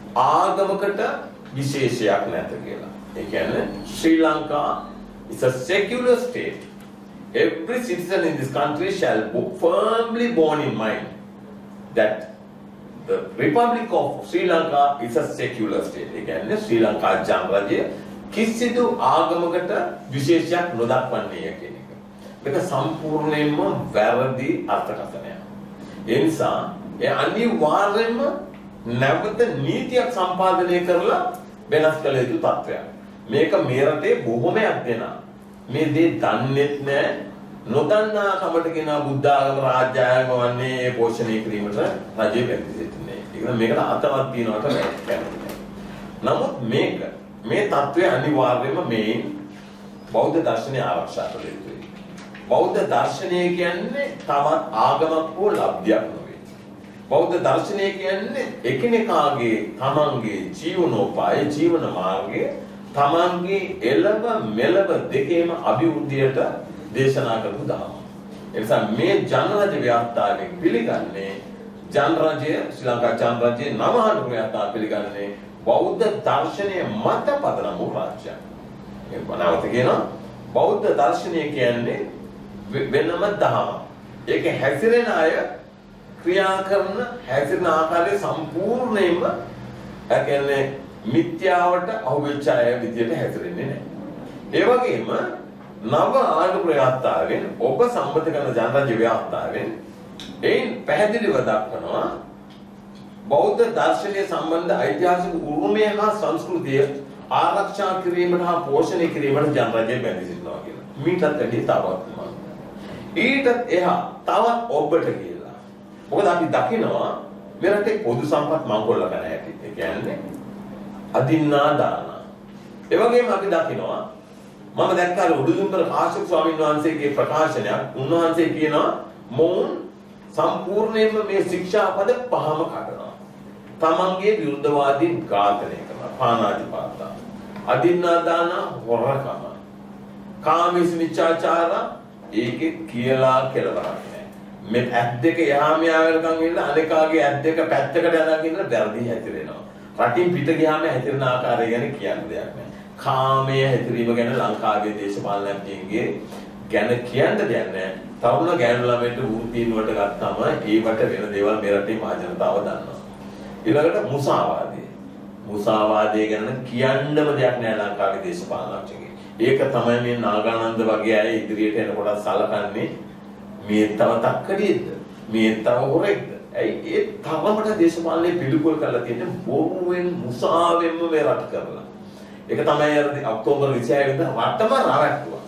ආගමකට විශේෂයක් නැත කියලා. ඒ කියන්නේ ශ්‍රී Lanka is a secular state. Every citizen in this country shall be firmly borne in mind that the Republic of Sri Lanka is a secular state. ඒ කියන්නේ ශ්‍රී ලංකා ජනරජය කිසිදු ආගමකට විශේෂයක් නොදක්වන්නේ කියන එක. මේක සම්පූර්ණයෙන්ම වැරදි අර්ථකථනයක්. ඒ නිසා ඒ අනිවාර්යයෙන්ම නැවත නීතියක් සම්පාදනය කරලා වෙනස් කළ යුතු තත්ත්වයක්. මේක මේ රටේ බොහොමයක් දෙනා මේ දේ දන්නේත් නැහැ. නොදන්නා කමට කියන බුද්ධ ආගම රාජ්‍ය ආගම වන්නේ පෝෂණය කිරීමට රජය බැඳී සිටින්නේ. ඒක මේකට අතවත් තියනවට බැහැ. නමුත් මේක මේ තත්ත්වය අනිවාර්යයෙන්ම මේ බෞද්ධ දර්ශනය ආරක්ෂා කළ යුතුයි. බෞද්ධ දර්ශනය කියන්නේ තවත් ආගමක් හෝ ලබ්ධයක් නෙවෙයි. බෞද්ධ දර්ශනය කියන්නේ එකිනෙකාගේ තමන්ගේ ජීවනෝපාය ජීවන මාර්ගය තමන්ගේ එළව මෙලව දෙකේම අභිවෘද්ධියට දේශනා කරපු දහම. ඒ නිසා මේ ජනරජ ව්‍යවස්ථාවෙන් පිළිගන්නේ ජනරජය ශ්‍රී ලංකා ජනරජයේ නවහන ව්‍යවස්ථාව පිළිගන්නේ බෞද්ධ දර්ශනය මත පදනම් වූ රාජ්‍යයක්. ඒ වනාවත කියනවා බෞද්ධ දර්ශනය කියන්නේ වෙනම දහම. ඒක හැසිරෙන අය ක්‍රියා කරන හැසිරෙන ආකාරය සම්පූර්ණයෙන්ම ඒ කියන්නේ මිත්‍යාවට අහුවෙච්ච අය විදියට හැසිරෙන්නේ නැහැ. ඒ වගේම නව ආණ්ඩුක්‍රම ව්‍යවස්ථාවෙන් ඔබ සම්මත කරන ජනරජ ව්‍යවස්ථාවෙන් එයින් පැහැදිලිව දක්වනවා බෞද්ධ දර්ශනය සම්බන්ධ ඓතිහාසික උරුමය හා සංස්කෘතිය ආරක්ෂා කිරීමට හා පෝෂණය කිරීමට ජනරජය බැඳී සිටිනවා කියලා. මීටත් වැඩි තවත් ඊටත් එහා තවත් ඔබට කියලා. මොකද අපි දකිනවා මේ රටේ පොදු සම්පත් මංකොල්ල කරන හැටි. ඒ කියන්නේ අදින්නා දාන. ඒ වගේම අපි දකිනවා මම දැක්කා උඩුදුම්බර කාශ්‍යප ස්වාමීන් වහන්සේගේ ප්‍රකාශනයක්. උන්වහන්සේ කියනවා මොවුන් සම්පූර්ණයෙන්ම මේ ශික්ෂාපද පහම කඩනවා. තමන්ගේ විරුද්ධවාදීන් ඝාතනය කරනවා. පානාතිපාතා. අදින්නා දාන හොරකම. කාමීස මිච්ඡාචාර ඒකේ කියලා කෙලවරක් නැහැ. මේ ඇත් දෙක එහා මෙහා වෙනකන් ඉන්න අනේකාගේ ඇත් දෙක පැත්තකට යනවා කියන වැරදි හැතිරෙනවා. රටින් පිට ගියාම හැතිරෙන ආකාරය ගැන කියන්න දෙයක් නැහැ. කාමයේ හැතිරීම ගැන ලංකාවේ දේශපාලනඥයන්ගේ ගැන කියන්න දෙයක් නැහැ. තරුණ ගෑනු ළමයින්ට වෘත්තීන් වලට ගත්තාම ඒවට වෙන දේවල් මේ රටේ මහ ජනතාව දන්නවා. ඊළඟට මුසාවාදය. මුසාවාදය ගැන කියන්නම දෙයක් නැහැ ලංකාවේ දේශපාලනඥයන්ගේ. ඒක තමයි මේ නාගානන්ද වගේ අය ඉදිරියට එනකොට සලකන්නේ මේ තව තක්කඩියද මේ තව හොරෙක්ද. ඇයි ඒ තවමට දේශපාලනේ පිළිකුල් කරලා තියෙන්නේ බොරුවෙන් මුසාවෙන්ම මේ රට කරලා. ඒක තමයි අර ඔක්තෝබර් විසිහය වෙනිදා රටම රවට්ටුවා.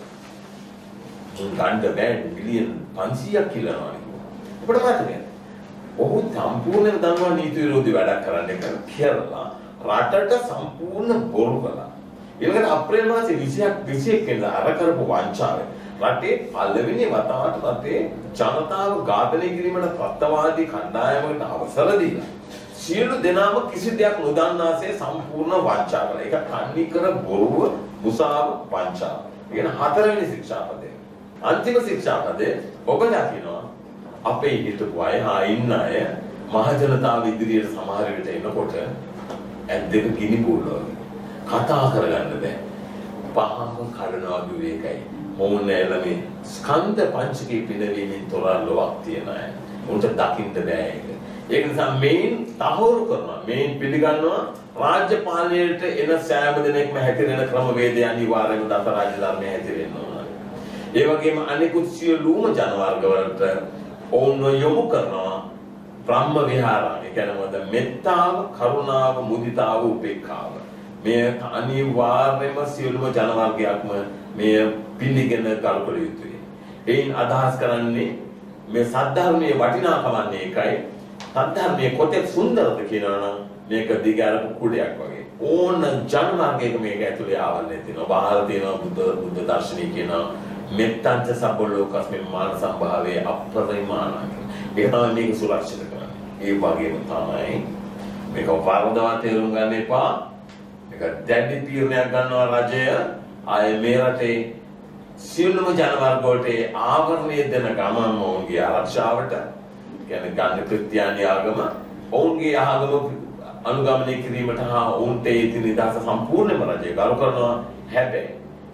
ගන්න බෑ බිලියන් පන්සීයක් කිලනවා නේ. අපිට මතකයි. ඔහු සම්පූර්ණයෙන් දන්නවා නීති විරෝධී වැඩක් කරන්න කියලා රටට සම්පූර්ණ බොරු කළා. ඊළඟට අප්‍රේල් මාසේ විසිහයක් විසිඑක වෙනිදා අර කරපු වංචාවෙන් රටේ පළවෙනි වතාවට රටේ ජනතාව ඝාතනය කිරීමට ප්‍රත්‍යවාදී කණ්ඩායමකට අවසර දීලා සියලු දෙනාම කිසි දෙයක් නොදන්නාසේ සම්පූර්ණ වංචා කළා. ඒක කන්නිකර බොරුව, මුසාව, වංචාව. කියන හතරවෙනි ශික්ෂාපදය. අන්තිම ශික්ෂාපදේ ඔබ දකිනවා අපේ හිටපු අය හා ඉන්න අය මහ ජනතාව ඉදිරියට සමහර විට එනකොට ඇද්දක ගිනි කූරවල කතා කරගන්න බෑ. පහම කඩනවා විවේකයි. මොවුන් එළමේ ස්කන්ධ පංචකේ පිනවීමෙන් තොර ලොවක් තියන අය. උන්ට දකින්න බෑ ඒක. ඒක නිසා මේන් තහවුරු කරනවා. මේන් පිළිගන්නවා රාජ්‍ය පාලනයට එන සෑම දෙනෙක්ම හැතිරෙන ක්‍රමවේදය අනිවාර්යයෙන්ම දස රාජ්‍ය ධර්මයේ හැතිරෙන්න ඕන. ඒ වගේම අනිකුත් සියලුම ජන වර්ග වලට ඔවුන්ව යොමු කරනවා බ්‍රහ්ම විහාරං. ඒ කියන්නේ මොකද? මෙත්තාව, කරුණාව, මුදිතාව, උපේක්ඛාව. මේ අනිවාර්යයෙන්ම සියලුම ජන වර්ගයක්ම මේ පිළිගෙන කල්පල යුතුයි. එයින් අදහස් කරන්නේ මේ සද්ධර්මයේ වටිනාකම ඒකයි. සද්ධර්මයේ කොතෙක් සුන්දරද කියනවනම් මේක දිගාරපු කුඩයක් වගේ. ඕන ජන වර්ගයක මේක ඇතුලේ ආවන්නේ තියෙනවා. බාහිර තියෙනවා බුද්ධ බුද්ධ දර්ශනය කියනවා. මෙත්තංච සබ්බලෝකස්මින් මාන සම්භාවයේ අප්‍රරිමාණං. ඒක තමයි මේක සුරක්ෂිත කරන්නේ. ඒ වගේම තමයි මේක වරදවා තේරුම් ගන්න එපා. මේක දැඩි තීරණයක් ගන්නවා රජය ආය මේ රටේ සියලුම ජන වර්ග වලට ආවරණය දෙන ගමන් ඔවුන්ගේ ආරක්ෂාවට කියන්නේ ගන්න ක්‍රිස්තියානි ආගම ඔවුන්ගේ ආගම අනුගමනය කිරීමට හා ඔවුන්ට ඒ නිදහස සම්පූර්ණයෙන්ම රජය ගරු කරනවා. හැබැයි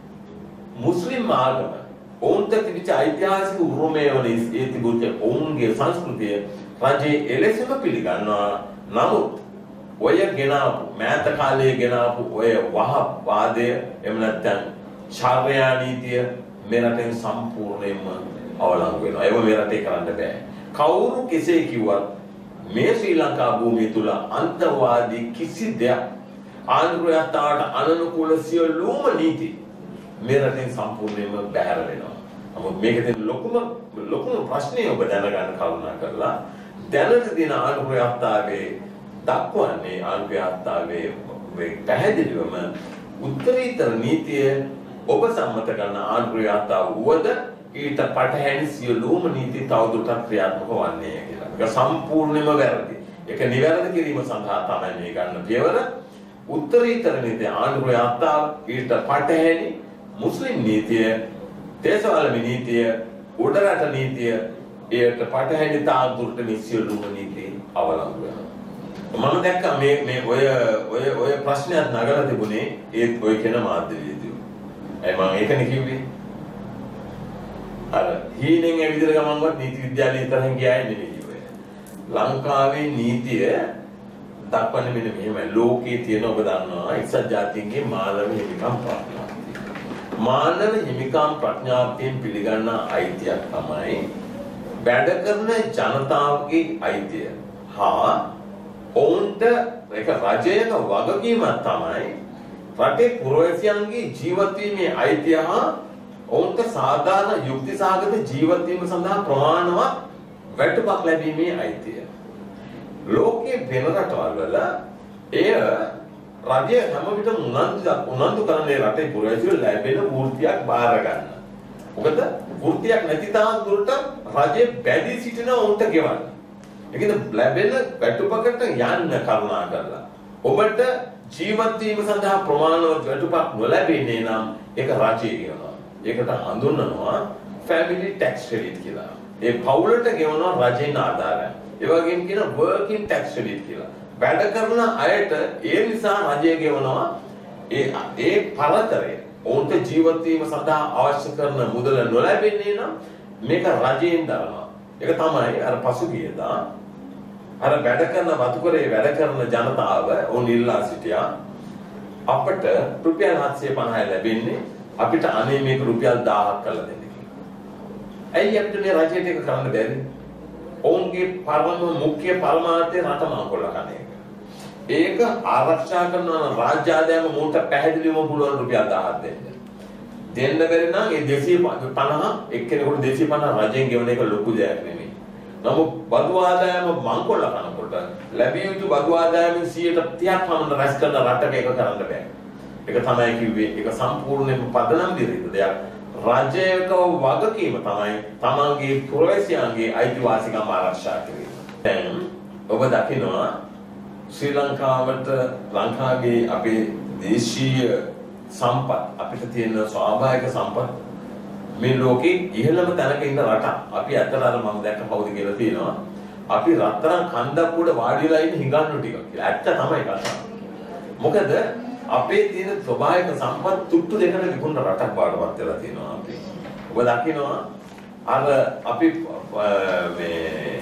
මුස්ලිම් ආගම ඔවුන්ට තිබිච්ච ඓතිහාසික උරුමය වන ඒ තිබුච්ච ඔවුන්ගේ සංස්කෘතිය රජයේ එලෙසම පිළිගන්නවා. නමුත් ඔය ගෙනාවු මෑත කාලයේ ගෙනාවු ඔය වහවාදය එහෙම නැත්නම් ශාර්යා නීතිය මේ රටෙන් සම්පූර්ණයෙන්ම අවලංගු වෙනවා. ඒක මේ රටේ කරන්න බෑ. කවුරු කෙසේ කිව්වත් මේ ශ්‍රී ලංකා භූමිය තුල අන්තවාදී කිසි දෙයක් ආන්දරයතාවට අනනුකූල සියලුම නීති මේ රටෙන් සම්පූර්ණයෙන්ම බැහැර වෙනවා. නමුත් මේකෙන් ලොකුම ලොකුම ප්‍රශ්නේ ඔබ දැනගන්න කරුණා කරලා දැනට දින ආන්දරයතාවේ දක්වන්නේ ආන්දරයතාවේ මේ පැහැදිලිවම උත්තරීතර නීතිය ඔබ සම්මත කරන ආන්දරයතාව වුවද ඊට පටහැනි සියලුම නීති තවදුරටත් ක්‍රියාත්මක වන්නේ කියලා. ඒක සම්පූර්ණයෙන්ම වැරදි. ඒක නිවැරදි කිරීම සඳහා තමයි මේ ගන්න පියවර. උත්තරීතර නීතිය ආන්දරයතාව ඊට පටහැනි මුස්ලිම් නීතිය, දේශපාලන නීතිය, උඩරට නීතිය ඒකට පටහැනි තාදුරට මේ සියලුම නීති අවලංගු වෙනවා. මම දැක්කා මේ මේ ඔය ඔය ඔය ප්‍රශ්නයක් නගලා තිබුණේ ඒත් ඔය කියන මාධ්‍යවේදීව. ඒ මම ඒකනේ කිව්වේ. අර හීනෙන් ඇවිදලා ගමන්වත් නීති විද්‍යාලයේ තරම් ගියායි නෙමෙයි ඔය. ලංකාවේ නීතිය දක්වන්නේ මෙන්න මෙහෙමයි. ලෝකයේ තියෙන ඔබ දන්නවා එක්සත් ජාතීන්ගේ මානව හිමිකම් ප්‍රඥාප්තිය. මානව හිමිකම් ප්‍රඥාප්තියෙන් පිළිගන්න අයිතියක් තමයි වැඩ කරන ජනතාවගේ අයිතිය. හා ඔවුන්ට ඒක රජයක වගකීමක් තමයි රටේ පුරවැසියන්ගේ ජීවත් වීමේ අයිතිය හා ඔවුන්ට සාධාරණ යුක්ති සහගත ජීවත් වීම සඳහා ප්‍රමාණවත් වැටුපක් ලැබීමේ අයිතිය. ලෝකයේ වෙන රටවල් වල එය රජය හැම විටම උනන්දු උනන්දු කරන්නේ රටේ පුරවැසියෝ ලැබෙන වෘත්තියක් බාර ගන්න. මොකද වෘත්තියක් නැති තාක් දුරට රජය බැඳී සිටින උන්ට ගෙවන්න. ඒකද ලැබෙන වැටුපකට යන්න කරුණා කරලා. ඔබට ජීවත් වීම සඳහා ප්‍රමාණවත් වැටුපක් නොලැබෙන්නේ නම් ඒක රජය ගෙවනවා. ඒකට හඳුන්වනවා family tax credit කියලා. ඒ පවුලට ගෙවනවා රජෙන් ආදායම. ඒ වගේම කියන working tax credit කියලා. වැඩ කරන අයට ඒ නිසා රජය ගෙවනවා ඒ ඒ පරතරය. ඔවුන්ට ජීවත් වීම සඳහා අවශ්‍ය කරන මුදල නොලැබෙන්නේ නම් මේක රජයෙන් දරනවා. ඒක තමයි අර පසුගියදා අර වැඩ කරන වතුකරේ වැඩ කරන ජනතාව ඔවුන් ඉල්ලා සිටියා අපට රුපියල් හත්සිය පනහයි ලැබෙන්නේ අපිට අනේ මේක රුපියල් දහයක් කරලා දෙන්න කියලා. ඇයි අපිට මේ රජයට ඒක කරන්න බැරි? ඔවුන්ගේ පරම මුඛ්‍ය පරමාර්ථය රට මංකොල්ල කන එක. ඒක ආරක්ෂා කරන රාජ්‍ය ආදායම මොකට පැහැදිලිවම පුළුවන් රුපියල් දහයක් දෙන්න. දෙන්න බැරි නම් ඒ දෙසිය පනහ එක්කෙනෙකුට දෙසිය පනහ රජෙන් ගෙවන එක ලොකු දෙයක් නෙමෙයි. නමුත් බදු ආදායම මංකොල්ල කනකොට ලැබිය යුතු බදු ආදායමෙන් සියයට තිහක් පමණ රැස් කරන රටක ඒක කරන්න බෑ. ඒක තමයි කිව්වේ. ඒක සම්පූර්ණයෙන්ම පදනම් දිරිත දෙයක්. රජයක වගකීම තමයි තමන්ගේ පුරවැසියන්ගේ අයිතිවාසිකම් ආරක්ෂා කිරීම. දැන් ඔබ දකිනවා ශ්‍රී ලංකාවට ලංකාවේ අපේ දේශීය සම්පත් අපිට තියෙන ස්වාභාවික සම්පත් මේ ලෝකේ ඉහළම තැනක ඉන්න රටක්. අපි ඇත්තට අර මම දැක්ක කවුද කියලා තියෙනවා. අපි රත්තරන් කන්දක් උඩ වාඩිලා ඉන්න හිඟන්නු ටික කියලා. ඇත්ත තමයි කතාව. මොකද අපේ තියෙන ස්වභාවික සම්පත් තුට්ටු දෙකට විකුණන රටක් බාටපත් වෙලා තියෙනවා අපි. ඔබ දකිනවා අර අපි මේ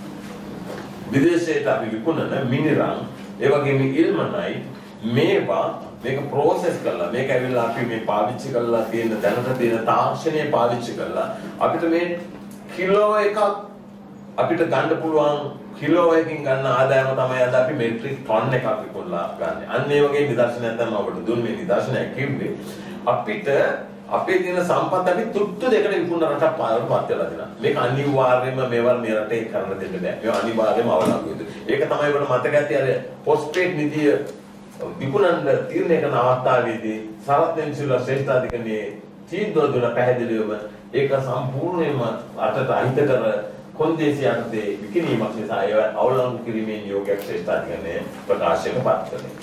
විදේශයට අපි විකුණන මිනිරන් ඒ වගේම ඉල්මනයි මේවා මේක ප්‍රොසෙස් කරලා මේක ඇවිල්ලා අපි මේ පාවිච්චි කරලා තියෙන දැනට තියෙන තාක්ෂණය පාවිච්චි කරලා අපිට මේ කිලෝ එකක් අපිට ගන්න පුළුවන් කිලෝ එකකින් ගන්න ආදායම තමයි අද අපි මෙට්‍රික් ටන් එකක් විකුණලා ගන්න. අන්න ඒ වගේ නිදර්ශනයක් තමයි අපිට දුන්නේ නිදර්ශනයක් කිව්වේ. අපිට අපේ තියෙන සම්පත් අපි තුට්ටු දෙකට විකුණන රටක් පාරට වෙලා දෙනවා. මේක අනිවාර්යයෙන්ම මේවල් මේ රටේ කරන්න දෙන්න බෑ. මේවා අනිවාර්යයෙන්ම අවලංගු වෙනවා. ඒක තමයි ඔබට මතක ඇති අර පොස්ට්පේඩ් නිධිය විකුණන්න තීරණය කරන අවස්ථාවේදී සරත් දෙන්සිලා ශ්‍රේෂ්ඨාධිකරණයේ තීන්දුව දුන පැහැදිලිවම ඒක සම්පූර්ණයෙන්ම අටට අහිත කර කොන්දේසි යටතේ විකිණීමක් නිසා ඒව අවලංගු කිරීමේ නියෝගයක් ශ්‍රේෂ්ඨාධිකරණයේ ප්‍රකාශයට පත් කළේ.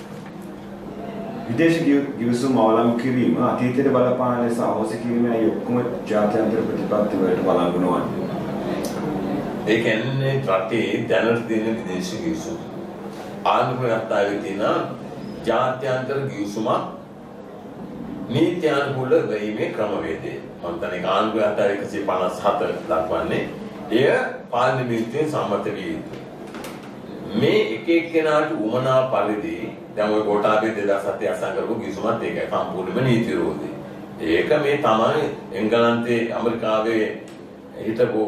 විදේශ ගිවිසුම් අවලංගු කිරීම අතීතයේ බලපාන ලෙස අවශ්‍ය කිරීමයි ඔක්කොම ජාත්‍යන්තර ප්‍රතිපත්ති වලට බලංගු නොවන්නේ. ඒ කියන්නේ රටේ දැනට තියෙන විදේශ ගිවිසුම් ආණ්ඩුක්‍රමයේ තියෙන ජාත්‍යන්තර ගිවිසුමක් නීත්‍යානුකූල වෙීමේ ක්‍රමවේදය. මම තනික ආණ්ඩුක්‍රමයේ එකසිය පනස් හත දක්වන්නේ එය පාර්ලිමේන්තුවෙන් සම්මත විය යුතුයි. මේ එක එක්කෙනාට උමනා පරිදි දැන් ඔය කොටාබේ දෙදාස් හතේ අසං කරපු ගිවිසුමත් ඒකයි සම්පූර්ණයෙන්ම නීති විරෝධී. ඒක මේ තමයි එංගලන්තයේ ඇමරිකාවේ හිටපු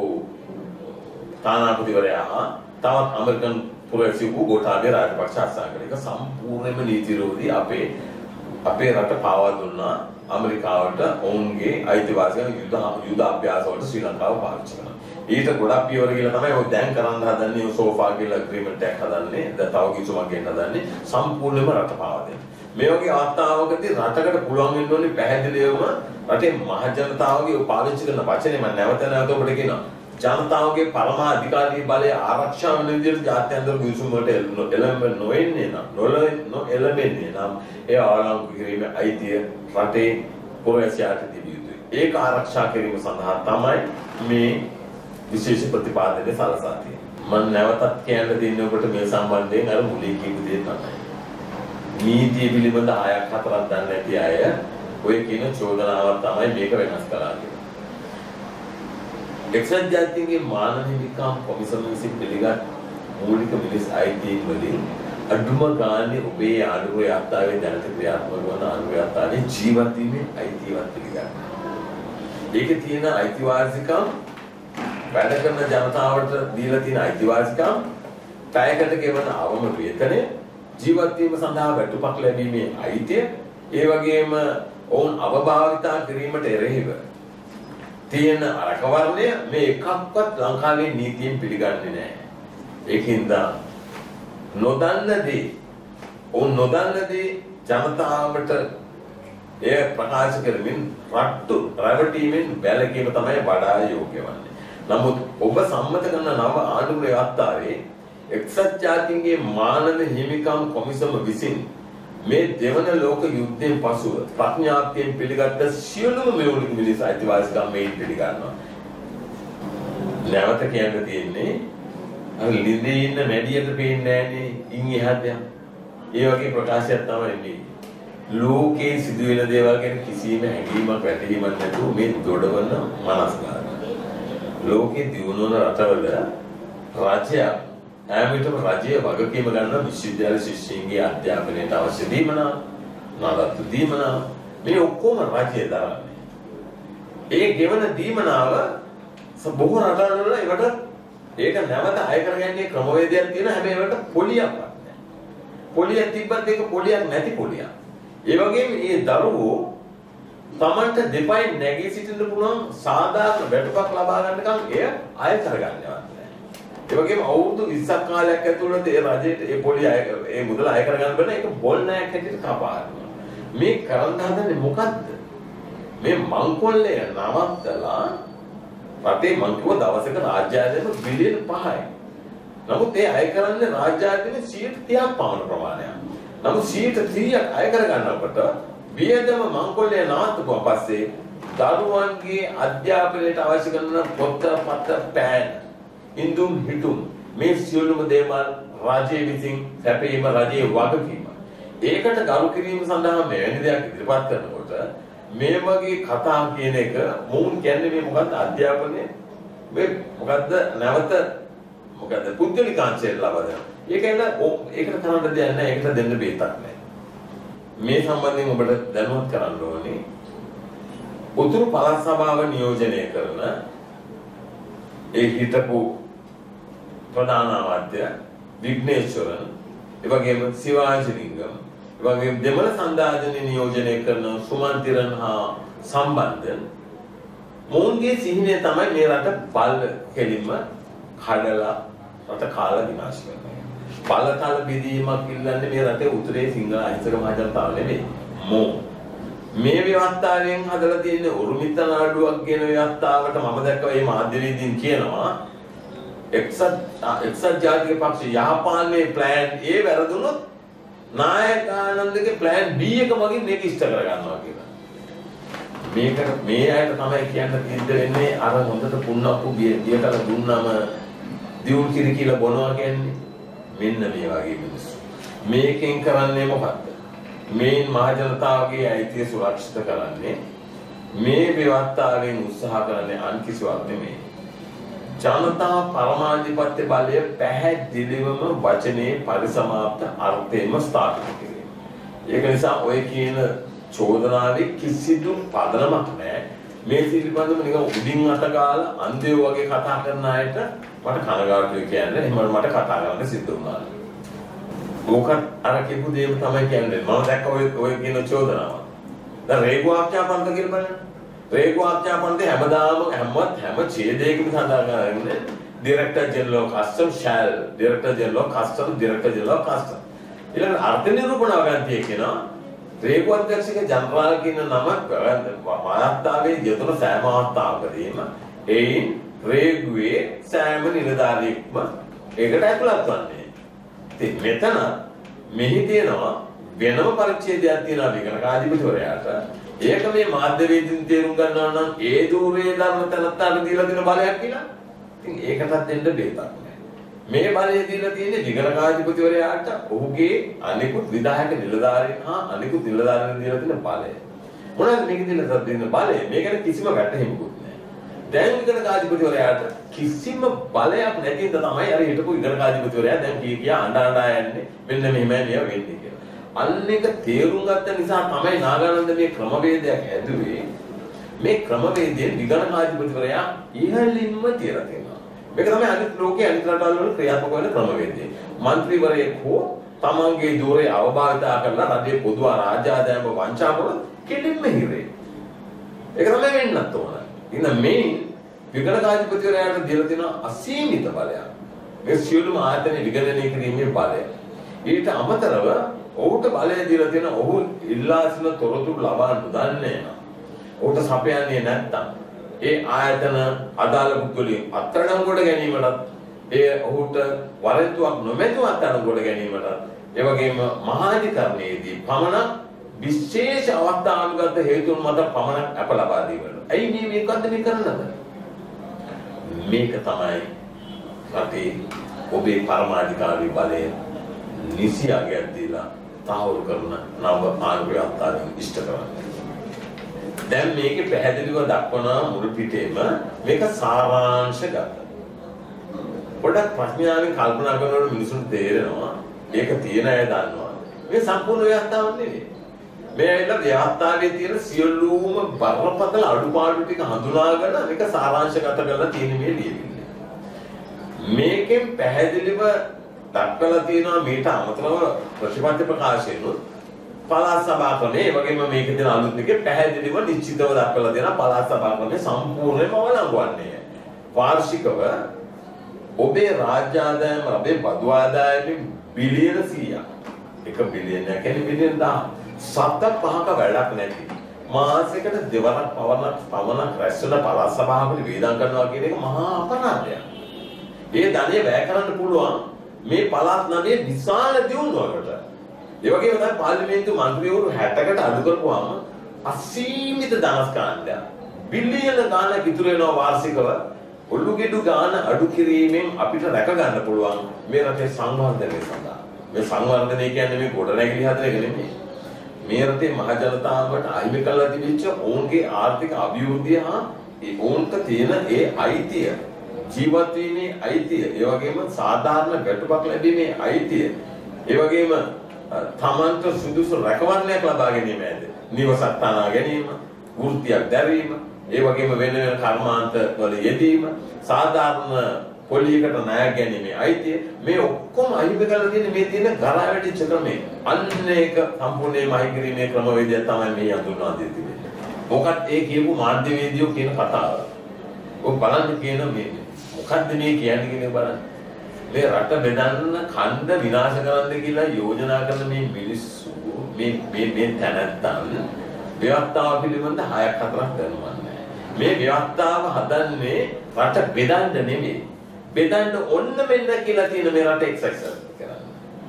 තානාපතිවරයා තවත් ඇමරිකන් පුරවැසියෙකු ගෝඨාභය රාජපක්ෂ අත්සන් කළා. ඒක සම්පූර්ණයෙන්ම නීති විරෝධී. අපේ අපේ රට පාවා දුන්නා ඇමරිකාවට ඔවුන්ගේ අයිතිවාසිකම් යුද යුද අභ්‍යාස වලට ශ්‍රී ලංකාව පාවිච්චි කරනවා. ඊට ගොඩක් පියවර කියලා තමයි ඔය දැන් කරන්න හදන්නේ ඔය සෝෆා කියලා ඇග්‍රීමන්ට් එකක් හදන්නේ. දැන් තව කිසිමක් ගන්න හදන්නේ සම්පූර්ණයෙන්ම රට පාවා දෙන්න. මේ වගේ අවස්ථාවකදී රටකට පුළුවන් වෙන්න ඕනේ පැහැදිලිවම රටේ මහ ජනතාවගේ පාවිච්චි කරන වචනේ මම නැවත නැවත ඔබට කියනවා. ජනතාවගේ පරම අධිකාරී බලය ආරක්ෂා වෙන විදිහට ජාත්‍යන්තර ගිවිසුම් වලට එළඹ නොවෙන්නේ නම් නොඑළඹෙන්නේ නම් ඒ අවලංගු කිරීමේ අයිතිය රටේ පුරවැසියාට තිබිය යුතුයි. ඒක ආරක්ෂා කිරීම සඳහා තමයි මේ විශේෂ ප්‍රතිපාදනය සලසා තියෙන්නේ. මම නැවතත් කියන්න දෙන්නේ ඔබට මේ සම්බන්ධයෙන් අර මුලින් කියපු දේ තමයි. නීතිය පිළිබඳ හයක් හතරක් දන්නේ නැති අය ඔය කියන චෝදනාවක් තමයි මේක වෙනස් කරලා තියෙන්නේ. එක්සත් ජාතීන්ගේ මානව හිමිකම් කොමිසම විසින් පිළිගත් මූලික මිනිස් අයිතීන් වලින් අඩුම ගානේ ඔබේ ආණ්ඩුවේ අත්තාවේ දැනට ක්‍රියාත්මක වන ආණ්ඩුවේ අත්තාවේ ජීවත් වීමේ අයිතියවත් පිළිගන්න. ඒකේ තියෙන අයිතිවාසිකම් වැඩ කරන ජනතාවට දීලා තියෙන අයිතිවාසිකම් පැයකට ගෙවන අවම වේතනය ජීවත් වීම සඳහා වැටුපක් ලැබීමේ අයිතිය ඒ වගේම ඔවුන් අවභාවිතා කිරීමට එරෙහිව තියෙන අරකවරණය මේ එකක්වත් ලංකාවේ නීතියෙන් පිළිගන්නේ නැහැ. ඒකින්ද නොදන්න දේ ඔවුන් නොදන්න දේ ජනතාවට එය ප්‍රකාශ කරමින් රට්ටු රැවටීමෙන් වැළකීම තමයි වඩා යෝග්‍ය වන්නේ. නමුත් ඔබ සම්මත කරන නව ආණ්ඩුවේ ව්‍යවස්ථාවේ එක්සත් ජාතීන්ගේ මානව හිමිකම් කොමිසම විසින් මේ දෙවන ලෝක යුද්ධයෙන් පසුව ප්‍රඥාප්තියෙන් පිළිගත්ත සියලුම මූලික මිනිස් අයිතිවාසිකම් මේ පිළිගන්නවා. නැවත කියන්න තියෙන්නේ අර ලිඳේ ඉන්න මැඩියට පේන්නේ නැහනේ ඉන් එහාට යන. ඒ වගේ ප්‍රකාශයක් තමයි එන්නේ. ලෝකේ සිදුවෙන දේවල් ගැන කිසිම හැඟීමක් වැටහීමක් නැතුව මේ දොඩවන මනස්කාරය. ලෝකේ දියුණුවන රටවල රාජ්‍ය හැමවිටම රජයේ වගකීම ගන්න විශ්වවිද්‍යාල ශිෂ්‍යයන්ගේ අධ්‍යාපනයට අවශ්‍ය දීමනා නඩත්තු දීමනා මේ ඔක්කොම රජය දරන්නේ. ඒ ගෙවන දීමනාව බොහෝ රටවල් වල ඒකට ඒක නැවත අය කරගන්නේ ක්‍රමවේදයක් තියෙන හැබැයි ඒකට පොලියක් නැහැ. පොලියක් තිබ්බත් ඒක පොලියක් නැති පොලියක්. ඒ වගේම මේ දරුවෝ තමන්ට දෙපයින් නැගී සිටින්න පුළුවන් සාධාරණ වැටුපක් ලබා ගන්නකම් එය අය කරගන්නවත්. ඒ වගේම අවුරුදු විස්සක් කාලයක් ඇතුළත ඒ රජයට ඒ පොලිය අය ඒ මුදල අය කරගන්න බෑ ඒක බොල් නෑක් හැටියට කපානවා. මේ කරන්න හදන්නේ මොකද්ද? මේ මංකොල්ලේ නවත්තලා රටේ මං කිව්ව දවසක රාජ්‍ය ආදායම බිලියන පහයි. නමුත් ඒ අය කරන්නේ රාජ්‍ය ආදායමේ සියයට තිහක් පමණ ප්‍රමාණයක්. නමුත් සියයට තිහක් අය කරගන්නකොට වියදම මංකොල්ලේ නවත්තපුවා පස්සේ දරුවන්ගේ අධ්‍යාපනයට අවශ්‍ය කරන පොත් පත්‍ර පෑන් ඉන්දුම් හිටුම් මේ සියලුම දේවල් රජයේ විසින් සැපීම රජයේ වගකීම. ඒකට ගරු කිරීම සඳහා මෙවැනි දෙයක් ඉදිරිපත් කරනකොට මේ වගේ කතා කියන එක මොවුන් කියන්නේ මේ මොකද්ද අධ්‍යාපනයේ මේ මොකද්ද නැවත මොකද්ද පුද්ගලිකාංශයට ලබා දෙනවා. ඒකෙන්ද ඒකට කරන්න දෙයක් නැහැ. ඒකට දෙන්න බේතක් නැහැ. මේ සම්බන්ධයෙන් ඔබට දැනුවත් කරන්න ඕනේ. උතුරු පළාත් සභාව නියෝජනය කරන ඒ හිටපු ප්‍රධාන අමාත්‍ය විග්නේශ්වරන්, ඒ වගේම සිවාජිලිංගම්, ඒ වගේම දෙමළ සංදායනය නියෝජනය කරන සුමන්තිරන් හා සම්බන්ධන් මොවුන්ගේ සිහිනය තමයි මේ රට බල කෙලින්ම කඩලා රට කාලා විනාශ කරනවා. බලතල බෙදීමක් ඉල්ලන්නේ මේ රටේ උතුරේ සිංහල අහිංසක මහජනතාව නෙමෙයි. මෝ මේ ව්‍යවස්ථාවෙන් හදලා තියෙන උරුමිත නාඩුවක් කියන ව්‍යවස්ථාවට මම දැක්කා මේ මාධ්‍යවේදීන් කියනවා එක්සත් එක්සත් ජාතික පක්ෂ යහපාලනයේ ප්ලෑන් A වැරදුනොත් නායක ආනන්දගේ ප්ලෑන් B එක මගින් මේක ඉෂ්ට කර ගන්නවා කියලා. මේක මේ අයට තමයි කියන්න තිද්ද වෙන්නේ අර හොඳට පුන්නක්කු බියකල දුන්නම දියුල් කිරි කියලා බොනවා කියන්නේ මෙන්න මේ වගේ මිනිස්සු. මේකෙන් කරන්නේ මොකක්ද? මේ මහජනතාවගේ අයිතිය සුරක්ෂිත කරන්නේ මේ ව්‍යවස්ථාවෙන් උත්සාහ කරන්නේ අන් කිසිවක් නෙමෙයි. ජනතා පරමාධිපත්‍ය බලය පැහැදිලිවම වචනේ පරිසමාප්ත අර්ථයෙන්ම ස්ථාපිත කිරීම. ඒක නිසා ඔය කියන චෝදනාවේ කිසිදු පදනමක් නැහැ. මේ පිළිබඳව නිකන් උඩින් අත ගාලා අන්ධයෝ වගේ කතා කරන අයට මට කනගාටුයි කියන්නේ. එහෙම මට කතා කරන්න සිද්ධ වුණා. මොකක් අර කියපු දේම තමයි කියන්නේ. මම දැක්ක ඔය ඔය කියන චෝදනාව. දැන් රේගු ආඥාපන්ත කියලා බලන්න. රේගු ආඥාපන්ත හැමදාම හැමවත් හැම ඡේදයකම සඳහන් කරන්නේ Director General of Customs shall Director General of Customs Director General of Customs. ඊළඟ අර්ථ නිරූපණ වගන්තිය කියනවා රේගු අධ්‍යක්ෂක ජනරාල් කියන නම වාර්තාවේ යෙදුන සෑම අවස්ථාවකදීම එයින් රේගුවේ සෑම නිලධාරියෙක්ම ඒකට ඇතුළත් වන්නේ. ඉතින් මෙතන මෙහි තියෙනවා වෙනම පරිච්ඡේදයක් තියෙනවා විගණකාධිපතිවරයාට. ඒක මේ මාධ්‍යවේදීන් තේරුම් ගන්නවා නම් ඒ දූරේ ධර්ම තනත්තාට දීලා දෙන බලයක් කියලා. ඉතින් ඒකටත් දෙන්න බේතක් නැහැ. මේ බලය දීලා තියෙන්නේ විගණකාධිපතිවරයාට ඔහුගේ අනිකුත් විධායක නිලධාරීන් හා අනිකුත් නිලධාරීන් දීලා තියෙන බලය. මොනවද මේක දීලා තියෙන බලය? මේකට කිසිම වැටහෙමුකුත් නැහැ. දැන් විගණකාධිපතිවරයාට කිසිම බලයක් නැතිද තමයි අර හිටපු විගණකාධිපතිවරයා දැන් කී කියා අඬ අඬ යන්නේ මෙන්න මෙහෙමයි මේවා වෙන්නේ කියලා. අන්න එක තේරුම් ගත්ත නිසා තමයි නාගානන්ද මේ ක්‍රමවේදයක් ඇදුවේ. මේ ක්‍රමවේදයෙන් විගණකාධිපතිවරයා ඉහළින්ම තියලා තියෙනවා. මේක තමයි අනිත් ලෝකයේ අනිත් රටවල් වල ක්‍රියාත්මක වෙන ක්‍රමවේදය. മന്ത്രിවරයෙක් හෝ තමන්ගේ දෝරේ අවබෝධතා කරලා රජයේ පොදු රාජ්‍ය ආදායම වංචා කරන කෙලින්ම හිරේ. ඒක තමයි වෙන්නත් ඕන. ඉතින් මේ විගණකාධිපතිවරයාට දීලා තියෙන අසීමිත බලයක්. මේ සියලුම ආයතන විගණනය කිරීමේ බලය. ඊට අමතරව ඔහුට බලය දීලා තියෙන ඔහු ඉල්ලා සිටින තොරතුරු ලබා නොදන්නේ නම් ඔහුට සපයන්නේ නැත්තම් ඒ ආයතන අදාළ පුද්ගලයන් අත්අඩංගුවට ගැනීමටත් ඒ ඔහුට වරෙන්තුවක් නොමැතිව අත්අඩංගුවට ගැනීමටත් ඒ වගේම මහාධිකරණයේදී පමණක් විශේෂ අවස්ථානුගත හේතුන් මත පමණක් අප ලබා දීවල. ඇයි මේ මේකත් මේ කරන්නද? මේක තමයි රටේ ඔබේ පරමාධිකාරී බලය නිසි අගයක් දීලා තහවුරු කරන නව ආණ්ඩුවත්තාවෙන් ඉෂ්ට කරන්නේ. දැන් මේකේ පැහැදිලිව දක්වන මුල් පිටේම මේක සාරාංශගත. පොඩක් ප්‍රඥාවෙන් කල්පනා කරනකොට මිනිසුන්ට තේරෙනවා ඒක තියෙන අය දන්නවා. මේ සම්පූර්ණ ව්‍යවස්ථාවක් නෙවෙයි. මේ ඇයිලා ව්‍යවස්ථාවේ තියෙන සියලුම බරපතල අඩුපාඩු ටික හඳුනාගෙන මේක සාරාංශගත කරලා තියෙන මේ ලියවිල්ල. මේකෙන් පැහැදිලිව දක්වලා තියෙනවා මීට අමතරව ප්‍රතිපත්ති ප්‍රකාශයෙන්ුත් පළාත් සභා ක්‍රමයේ වගේම මේකේ තියෙන අලුත් එකේ පැහැදිලිව නිශ්චිතව දක්වලා දෙනවා පළාත් සභා ක්‍රමයේ සම්පූර්ණයෙන්ම වළංගුවන්නේ. වාර්ෂිකව ඔබේ රාජ්‍ය ආදායම ඔබේ බදු ආදායමෙන් බිලියන සීයක්. එක බිලියනයක් කියන්නේ බිලියන දහයක්. සත පහක වැඩක් නැති. මාසයකට දෙවරක් පවරක් පවනක් රැස් වෙන පළාත් සභාවකට වේදම් කරනවා කියන එක මහා අපරාධයක්. ඒ ධනෙ වැය කරන්න පුළුවන් මේ පළාත් නමේ විශාල දියුණුවකට. ඒ වගේම තමයි පාර්ලිමේන්තු මන්ත්‍රීවරු හැටකට අඩු කරපුවාම අසීමිත ධනස්කන්ධය බිලියන ගාණක් ඉතුරු වෙනවා වාර්ෂිකව. ඔල්ලුගෙඩු ගාණ අඩු කිරීමෙන් අපිට රැක ගන්න පුළුවන් මේ රටේ සංවර්ධනය සඳහා. මේ සංවර්ධනය කියන්නේ මේ ගොඩනැගිලි හදන එක නෙමෙයි. මේ රටේ මහ ජනතාවට අහිමි කරලා තිබිච්ච ඔවුන්ගේ ආර්ථික අභිවෘද්ධිය හා ඒ ඔවුන්ට තියෙන ඒ අයිතිය ජීවත් වීමේ අයිතිය, ඒ වගේම සාධාරණ ගැටුමක් ලැබීමේ අයිතිය, ඒ වගේම තමන්ට සුදුසු රැකවරණයක් ලබා ගැනීම ඇද නිවසක් තනා ගැනීම, වෘත්තියක් දැරීම, ඒ වගේම වෙන වෙන කර්මාන්ත වල යෙදීම, සාධාරණ පොලියකට ණය ගැනීමේ අයිතිය මේ ඔක්කොම අහිමි කරලා තියෙන මේ තියෙන ගරා වැටිච්ච ක්‍රමය. අන්න ඒක සම්පූර්ණයෙන්ම අහිමි කිරීමේ ක්‍රමවේදය තමයි මේ හඳුන්වා දෙන්නේ. මොකක්ද ඒ කියපු මාධ්‍යවේදියෝ කියන කතාව. ඔය බලන්න කියන මේ මොකක්ද මේ කියන්නේ කියන බලන්න. මේ රට බෙදන්න ඛණ්ඩ විනාශ කරන්න කියලා යෝජනා කරන මේ මිනිස්සු මේ මේ මේ තැනත්තන් ව්‍යවස්ථාව පිළිබඳ හයක් හතරක් කරනවා නෑ. මේ ව්‍යවස්ථාව හදන්නේ රට බෙදන්න නෙමෙයි. බෙදන්න ඔන්න මෙන්න කියලා තියෙන මේ රට එක්සර්සයිස් කරන්න.